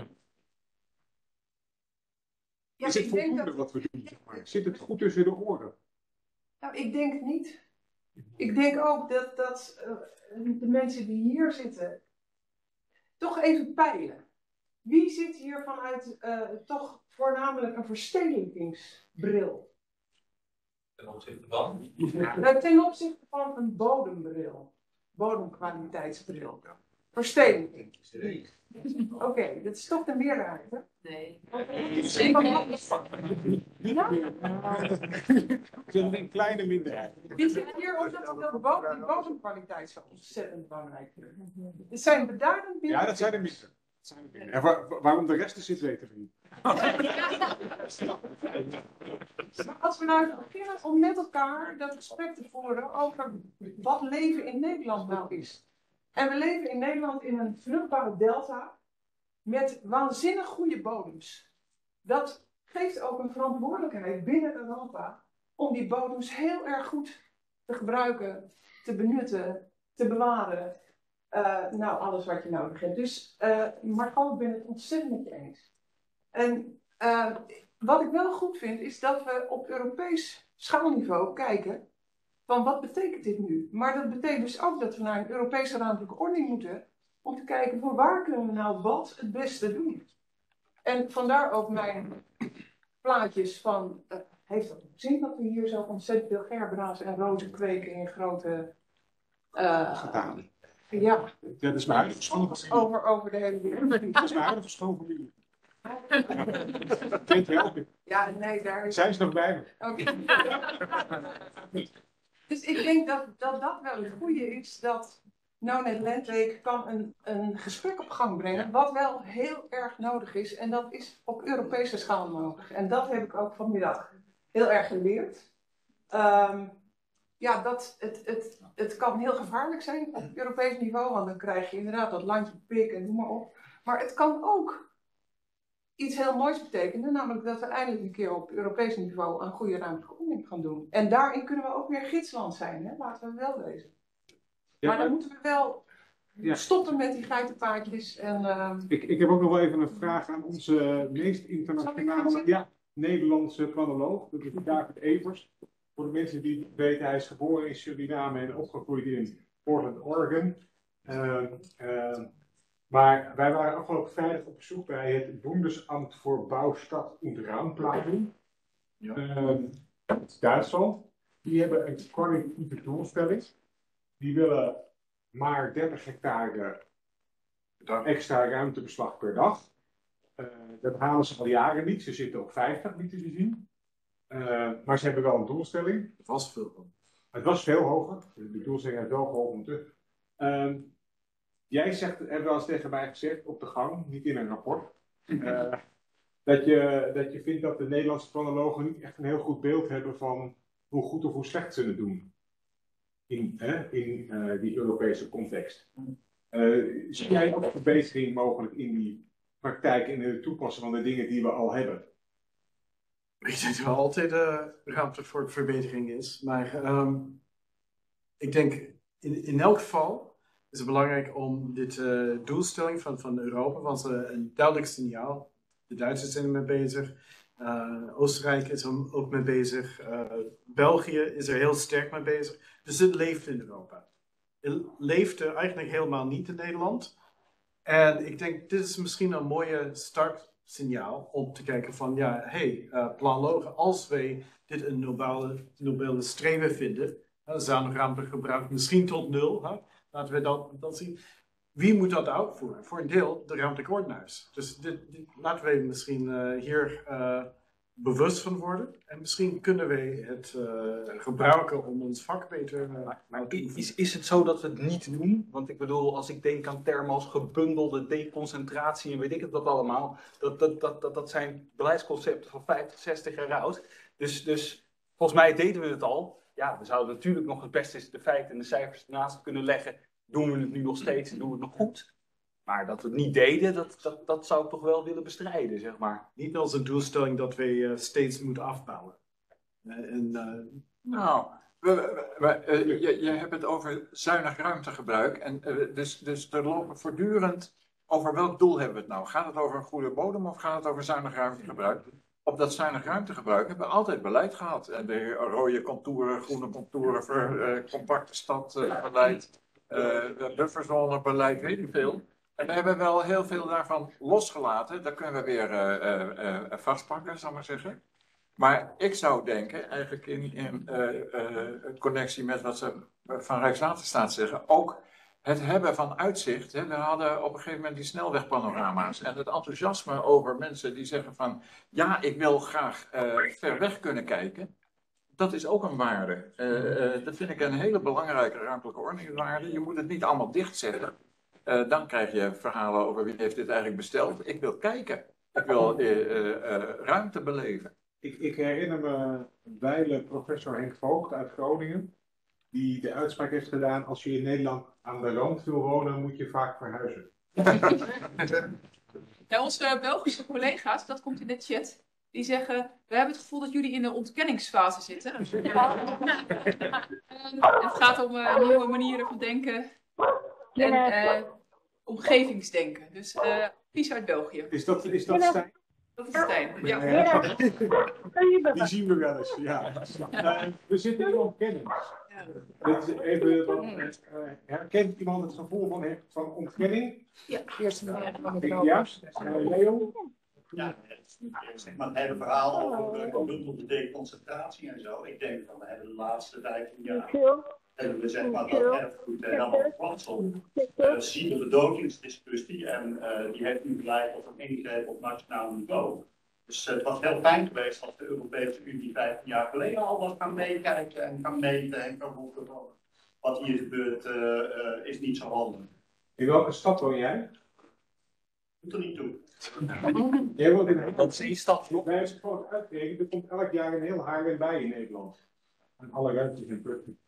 Is het voldoende wat we doen? Zeg maar? Zit het goed tussen de oren? Nou, ik denk het niet. Ik denk ook dat de mensen die hier zitten toch even peilen. Wie zit hier vanuit toch voornamelijk een verstedelijkingsbril? Ten opzichte van? Ten opzichte van een bodembril. Bodemkwaliteitsbril. Verstedelijking. Oké, dat is toch de meerderheid, hè? Nee. Een kleine minderheid. Wie zit hier omdat de bodemkwaliteit zo ontzettend belangrijk is? Het zijn beduidend minder. Ja, dat zijn er minder. En waarom de rest er zit, weten we niet. Maar als we nou beginnen om met elkaar dat gesprek te voeren over wat leven in Nederland nou is. En we leven in Nederland in een vruchtbare delta met waanzinnig goede bodems. Dat geeft ook een verantwoordelijkheid binnen Europa om die bodems heel erg goed te gebruiken, te benutten, te bewaren. Nou, alles wat je nodig hebt. Dus, Margot, ik ben het ontzettend met je eens. En wat ik wel goed vind, is dat we op Europees schaalniveau kijken van wat betekent dit nu? Maar dat betekent dus ook dat we naar een Europese ruimtelijke ordening moeten om te kijken van waar kunnen we nou wat het beste doen. En vandaar ook mijn plaatjes van, heeft dat gezien dat we hier zo ontzettend veel gerbena's en rozen kweken in grote Gedaan. Ja. Dat is mijn huidige schoonfamilie. Over de hele wereld. Dat is mijn huidige schoonfamilie. Kent wel. Ja, nee, daar is... Zij is nog bij me. Okay. Dus ik denk dat wel het goede is, dat NoNet Landweek kan een gesprek op gang brengen, wat wel heel erg nodig is. En dat is op Europese schaal nodig. En dat heb ik ook vanmiddag heel erg geleerd. Ja, dat het kan heel gevaarlijk zijn op Europees niveau, want dan krijg je inderdaad dat landje pik en noem maar op. Maar het kan ook iets heel moois betekenen, namelijk dat we eindelijk een keer op Europees niveau een goede ruimtelijke ordening gaan doen. En daarin kunnen we ook weer gidsland zijn, hè? Laten we wel wezen. Ja, maar dan moeten we wel stoppen met die geitenpaadjes. En, Ik heb ook nog wel even een vraag aan onze meest internationale Nederlandse planoloog, dat is David Evers. Voor de mensen die het weten, hij is geboren in Suriname en opgegroeid in Portland, Oregon. Maar wij waren afgelopen vrijdag op bezoek bij het Bundesamt voor Bouwstad und Raumplanung. Duitsland. Die hebben een kwalitatieve doelstelling. Die willen maar 30 hectare extra ruimtebeslag per dag. Dat halen ze al jaren niet. Ze zitten op 50, niet te zien. Maar ze hebben wel een doelstelling. Het was veel hoger. Het was veel hoger. De doelstelling heeft wel geholpen. Jij zegt, heb wel eens tegen mij gezegd op de gang, niet in een rapport, dat je vindt dat de Nederlandse planologen niet echt een heel goed beeld hebben van hoe goed of hoe slecht ze het doen in die Europese context. Zie jij ook verbetering mogelijk in die praktijk en het toepassen van de dingen die we al hebben? Ik denk dat er altijd ruimte voor verbetering is, maar ik denk in elk geval is het belangrijk om dit doelstelling van Europa, want een duidelijk signaal. De Duitsers zijn ermee bezig, Oostenrijk is er ook mee bezig, België is er heel sterk mee bezig. Dus het leeft in Europa. Het leeft eigenlijk helemaal niet in Nederland. En ik denk, dit is misschien een mooie startsignaal om te kijken van, ja, planologen, als wij dit een nobele streven vinden, zuinig gebruik misschien tot 0, laten we dat zien. Wie moet dat uitvoeren? Voor een deel de ruimtelijke ordenaars. Dus laten we misschien hier bewust van worden. En misschien kunnen wij het gebruiken om ons vak beter maar is het zo dat we het niet doen? Want ik bedoel, als ik denk aan termen als gebundelde deconcentratie en weet ik het wat allemaal. Dat zijn beleidsconcepten van 50, 60 jaar oud. Dus volgens mij deden we het al. ja, we zouden natuurlijk nog het beste is de feiten en de cijfers ernaast kunnen leggen. Doen we het nu nog steeds, doen we het nog goed? Maar dat we het niet deden, dat zou ik toch wel willen bestrijden, zeg maar. Niet als een doelstelling dat we steeds moeten afbouwen. Nou, je hebt het over zuinig ruimtegebruik. En, dus er lopen voortdurend over welk doel hebben we het nou? Gaat het over een goede bodem of gaat het over zuinig ruimtegebruik? Op dat zuinig ruimtegebruik hebben we altijd beleid gehad. En de rode contouren, groene contouren, compacte stadbeleid, bufferzonebeleid, weet ik veel. En we hebben wel heel veel daarvan losgelaten. Dat kunnen we weer vastpakken, zal ik maar zeggen. Maar ik zou denken, eigenlijk in connectie met wat ze van Rijkswaterstaat zeggen, ook het hebben van uitzicht. Hè. We hadden op een gegeven moment die snelwegpanorama's. En het enthousiasme over mensen die zeggen van, ja, ik wil graag ver weg kunnen kijken. Dat is ook een waarde. Dat vind ik een hele belangrijke ruimtelijke ordeningswaarde. Je moet het niet allemaal dichtzetten. Dan krijg je verhalen over wie heeft dit eigenlijk besteld. Ik wil kijken. Ik wil ruimte beleven. Ik herinner me wijle professor Henk Voogd uit Groningen. Die de uitspraak heeft gedaan, als je in Nederland aan de rand wil wonen, moet je vaak verhuizen. Ja, onze Belgische collega's, dat komt in de chat, die zeggen, we hebben het gevoel dat jullie in de ontkenningsfase zitten. Het gaat om nieuwe manieren van denken en omgevingsdenken. Dus Pies uit België. Is dat Stijn? Dat is Stijn, ja. Die zien we wel eens, ja. We zitten in ontkenning. Dit is even, herkent iemand het gevoel van ontkenning? Ja, eerst Ja, Leo? Ja, zeg maar het hele verhaal over gebundelde deconcentratie en zo. Ik denk van we hebben de laatste 15 jaar hebben we zeg maar dat erfgoed helemaal verplaatst. Zien de verdodigingsdiscussie en die heeft nu geleid tot een ingreep op nationaal niveau. Dus het was heel fijn geweest als de Europese Unie 15 jaar geleden al was gaan meekijken en gaan meten en gaan roepen van wat hier gebeurt is niet zo handig. In welke stad woon jij? Doet er niet toe. Jij woont in Dat is één stad. Wij hebben het gewoon uitgerekend. Er komt elk jaar een heel Haarlem bij in Nederland. En alle ruimtes in Brugge.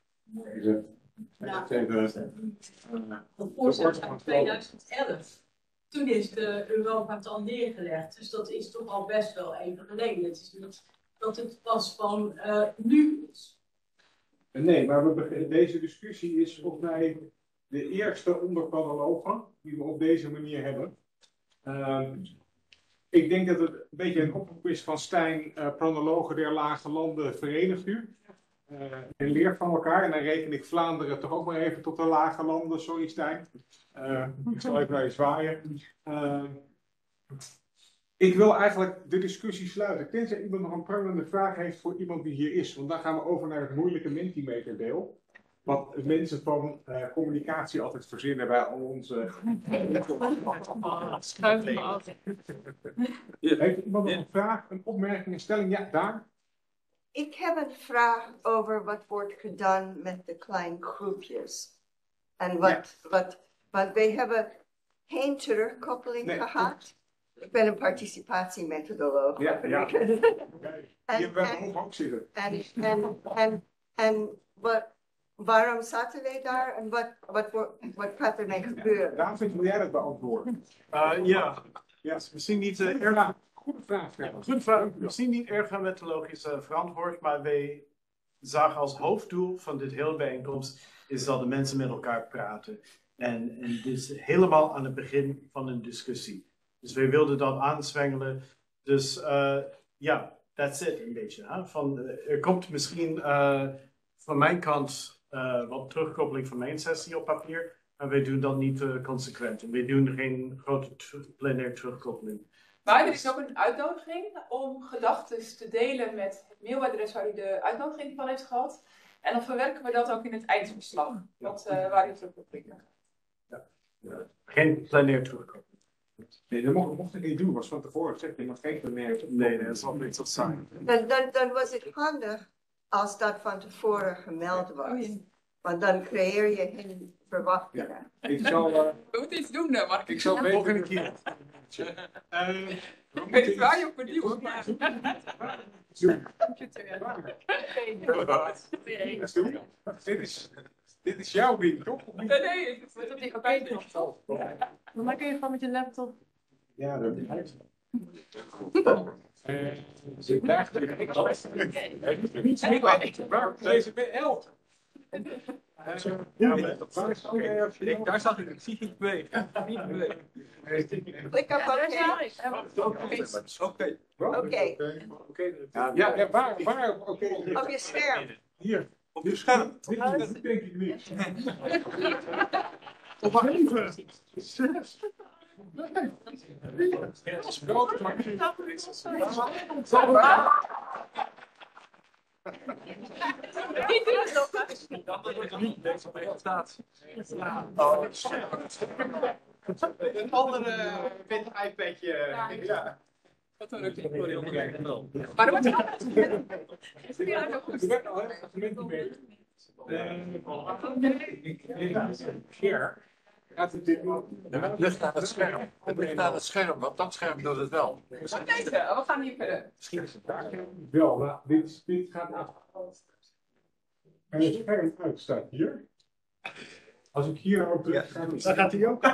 Dat voorstel uit 2011. Toen is de Europa het al neergelegd. Dus dat is toch al best wel even geleden. Het is niet dat het pas van nu is. Nee, maar deze discussie is volgens mij de eerste onder planologen die we op deze manier hebben. Ik denk dat het een beetje een oproep is van Stijn, planologen der lage landen verenigt u. En leert van elkaar. En dan reken ik Vlaanderen toch ook maar even tot de lage landen. Sorry Stijn. Ik zal even naar je zwaaien. Ik wil eigenlijk de discussie sluiten. Tenzij iemand nog een prangende vraag heeft voor iemand die hier is. Want dan gaan we over naar het moeilijke Mentimeter-deel. Wat mensen van communicatie altijd verzinnen bij al onze... Heeft iemand nog een vraag, een opmerking, een stelling? Ja, daar. Ik heb een vraag over wat wordt gedaan met de kleine groepjes. En want wij hebben geen terugkoppeling gehad. Ik ben een participatiemethodoloog. Ja. Hier hebben we ook zitten. En waarom zaten wij daar en wat gaat ermee gebeuren? David, wil jij dat beantwoorden? Ja, misschien niet erg. Goede vraag. Goede vraag. Misschien niet erg methodologisch verantwoord, maar wij zagen als hoofddoel van dit hele bijeenkomst is dat de mensen met elkaar praten. En dit is helemaal aan het begin van een discussie. Dus wij wilden dat aanzwengelen. Dus ja, that's it een beetje. Hè? Er komt misschien van mijn kant wat terugkoppeling van mijn sessie op papier. Maar wij doen dat niet consequent. En wij doen geen grote plenaire terugkoppeling. Maar er is ook een uitnodiging om gedachten te delen met het mailadres waar u de uitnodiging van heeft gehad. En dan verwerken we dat ook in het eindverslag, waar u terug op klikken. Geen plenaire terugkoppeling. Nee, dat mocht ik niet doen. Was van tevoren gezegd, je mag geen plenaire Nee, dat zal niet zo zijn. Dan was het handig als dat van tevoren gemeld was. Want dan creëer je geen verwachtingen. Ik zal... We moeten iets doen, Mark. Ik zal volgende keer... Ik weet niet waar je op moet duwen, maar... Dit is jouw ding, toch? Nee, ik moet op die oké toch? Dan kun je gewoon met je laptop. Ja, dat is deze bij elk. Daar zag ik het. Zie ik twee. Klik op oké. Oké. Ja, waar? Oké. Op je scherm. Hier, op je scherm. Dit denk ik niet. Op 7, 6. Een andere wit iPadje. Ja. Dat zou ook niet voor heel belangrijk wel. Maar dat wordt Het ligt aan het scherm. Het ligt aan het scherm, want dat scherm doet het wel. Deze, we gaan hier verder. Misschien is het daar wel, maar dit gaat af. En het scherm uit staat hier. Als ik hier op druk, dan gaat hij ook.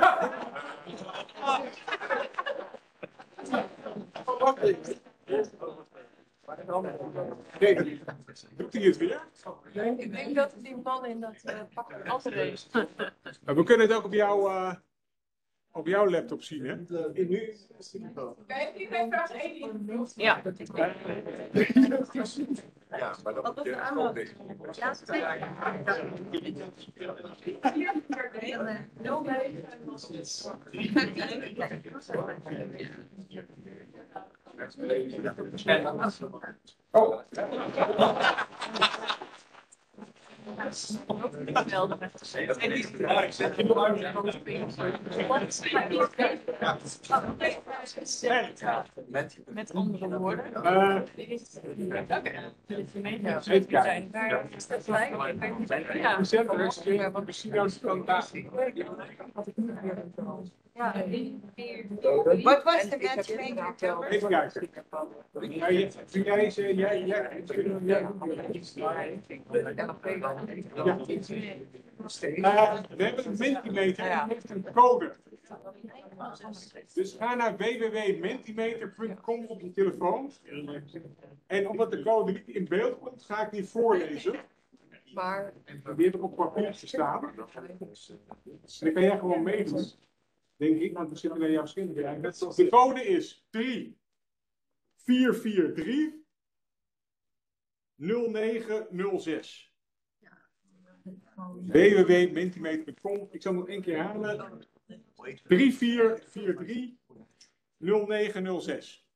Kijk, doet hij het weer? Ik denk dat die man in dat pak andere is. We kunnen het ook op jouw laptop zien, hè? Kijk, iedereen vraagt één ding. Ja. Ja, maar dat moet je ook dicht. Oh. Met andere woorden. Wat was de matchmaker? Even kijken. We hebben een Mentimeter en die heeft een code. Dus ga naar www.mentimeter.com op je telefoon. En omdat de code niet in beeld komt, ga ik die voorlezen. Maar die heb ik op papiertje staan. En dan kan jij gewoon meedoen. Denk ik, want we zitten naar jouw scherm. De code is 3443 0906. www.mentimeter.com. Ik zal nog één keer halen. 3443 0906.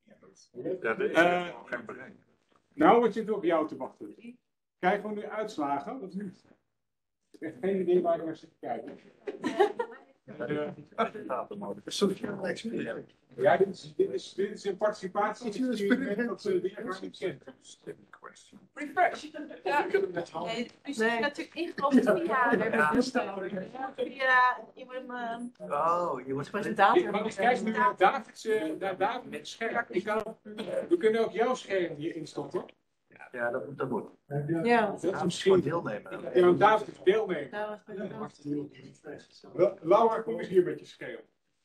Nou, we zitten op jou te wachten. Krijgen we nu uitslagen? Of niet? Ik heb geen idee waar ik naar zit te kijken. Ja, dit is een participatie-experiment dat ze de ervaring kent. Refresh. Ja. Nee, dus je natuurlijk ingelogd via je moet hem Oh, je moet presentator. Ik kijk nu naar David's scherm. We kunnen ook jouw scherm hier instoppen. Ja, dat moet. Ja. Dat is misschien deelnemen. Ja, David is deelnemen. Laura, kom eens hier met je scherm.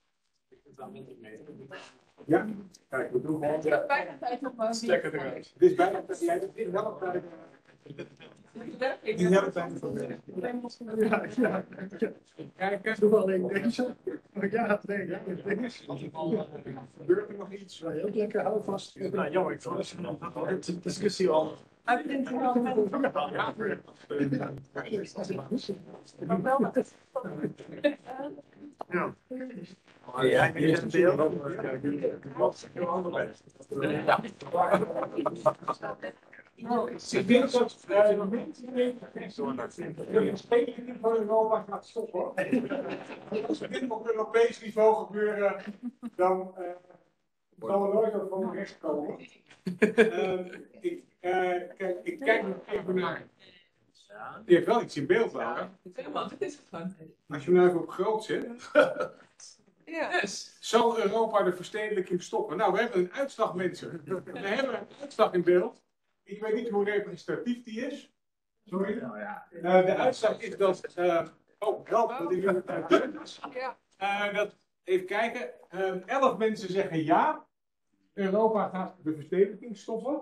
Ja? Kijk, we doen gewoon. Bijna tijd om. Stekker eruit. Dit is bijna tijd. Jij bent in welke tijd? In welke tijd van de. Kijk, doe alleen deze. Ja, nee. Gebeurt er nog iets? Heel lekker, hou vast. Nou, jammer, ik vond de discussie al. Ik denk het wel. Ja. Ja, hier is het beeld. Ik denk dat de speling van Europa gaat stoppen. Als dit op Europees niveau gebeuren, dan zal er nooit wat van rechts komen. Ik kijk nog even naar. Die heeft wel iets in beeld, Laura. Helemaal, dit is gewoon. Als je hem nou even op groot zet. Ja. Dus. Zal Europa de verstedelijking stoppen? Nou, we hebben een uitslag, mensen. We hebben een uitslag in beeld. Ik weet niet hoe representatief die is. Sorry. De uitslag is dat... oh, help, dat ik het uit beeld. Even kijken. 11 mensen zeggen ja. Europa gaat de verstedelijking stoppen.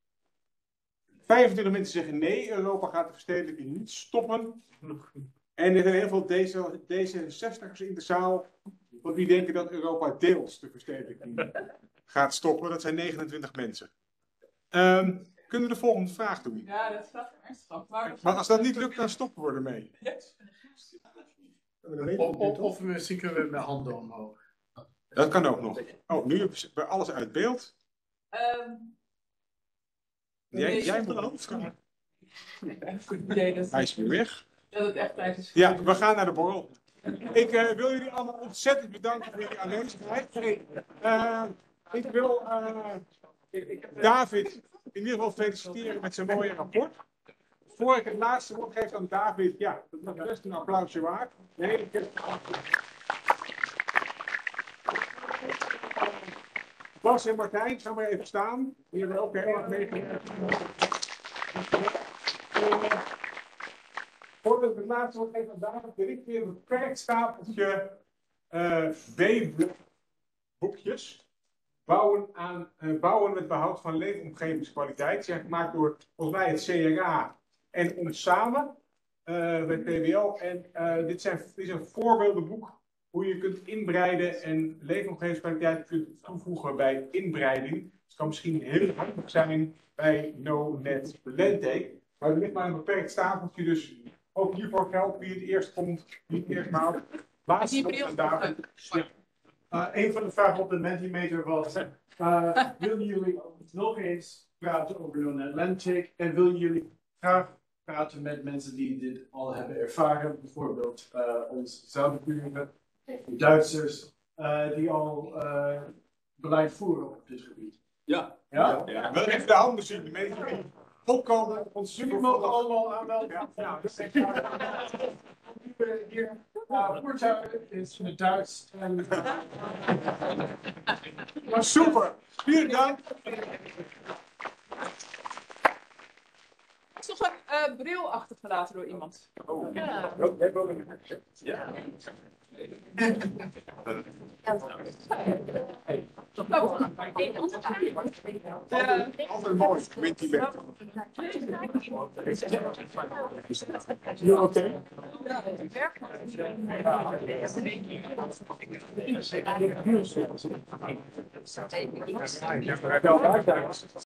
25 mensen zeggen nee. Europa gaat de verstedelijking niet stoppen. En er zijn heel veel D66'ers in de zaal. Want die denken dat Europa deels de verstedelijking gaat stoppen. Dat zijn 29 mensen. Kunnen we de volgende vraag doen? Ja, dat vraag ik ernstig. Maar als dat niet lukt, dan stoppen we ermee. Yes. Of misschien kunnen we met handen omhoog. Dat kan ook nog. Oh, nu hebben we alles uit beeld. Jij moet ook. Hij is weer weg. Dat het echt tijd is. Ja, we gaan naar de borrel. Ik wil jullie allemaal ontzettend bedanken voor jullie aanwezigheid. Ik wil David in ieder geval feliciteren met zijn mooie rapport. Voor ik het laatste woord geef aan David, ja, dat is best een applausje waard. Nee, ik heb... Bas en Martijn, ga maar even staan. Die hebben ook heel erg meegewerkt. Voordat ik het laatste woord geef aan David, wil ik weer een beperkt stapeltje B-boekjes. Bouwen met behoud van leefomgevingskwaliteit. Zijn gemaakt door volgens mij het CRA en ons samen met PBL. En dit is een voorbeeldenboek hoe je kunt inbreiden en leefomgevingskwaliteit kunt toevoegen bij inbreiding. Het kan misschien heel handig zijn bij no-net landtake. Maar er ligt maar een beperkt stapeltje, dus ook hiervoor geldt wie het eerst komt, wie het eerst maalt. Laatste woord aan David. Een van de vragen op de Mentimeter was, willen jullie nog eens praten over no-net landtake en willen jullie graag praten met mensen die dit al hebben ervaren, bijvoorbeeld ons zuidenburen, de Duitsers, die al beleid voeren op dit gebied? Ja. Ja? Ja. Wil even de handen zien, de mensen die opkomen. Jullie mogen allemaal aanmelden. Ja. Hier, voertuigen is in het Duits. Maar super, vielen dank. Er is nog een bril achtergelaten door iemand. Oh. Ja. Ja. Altijd mooi, met die weg. Ja, oké. Ja,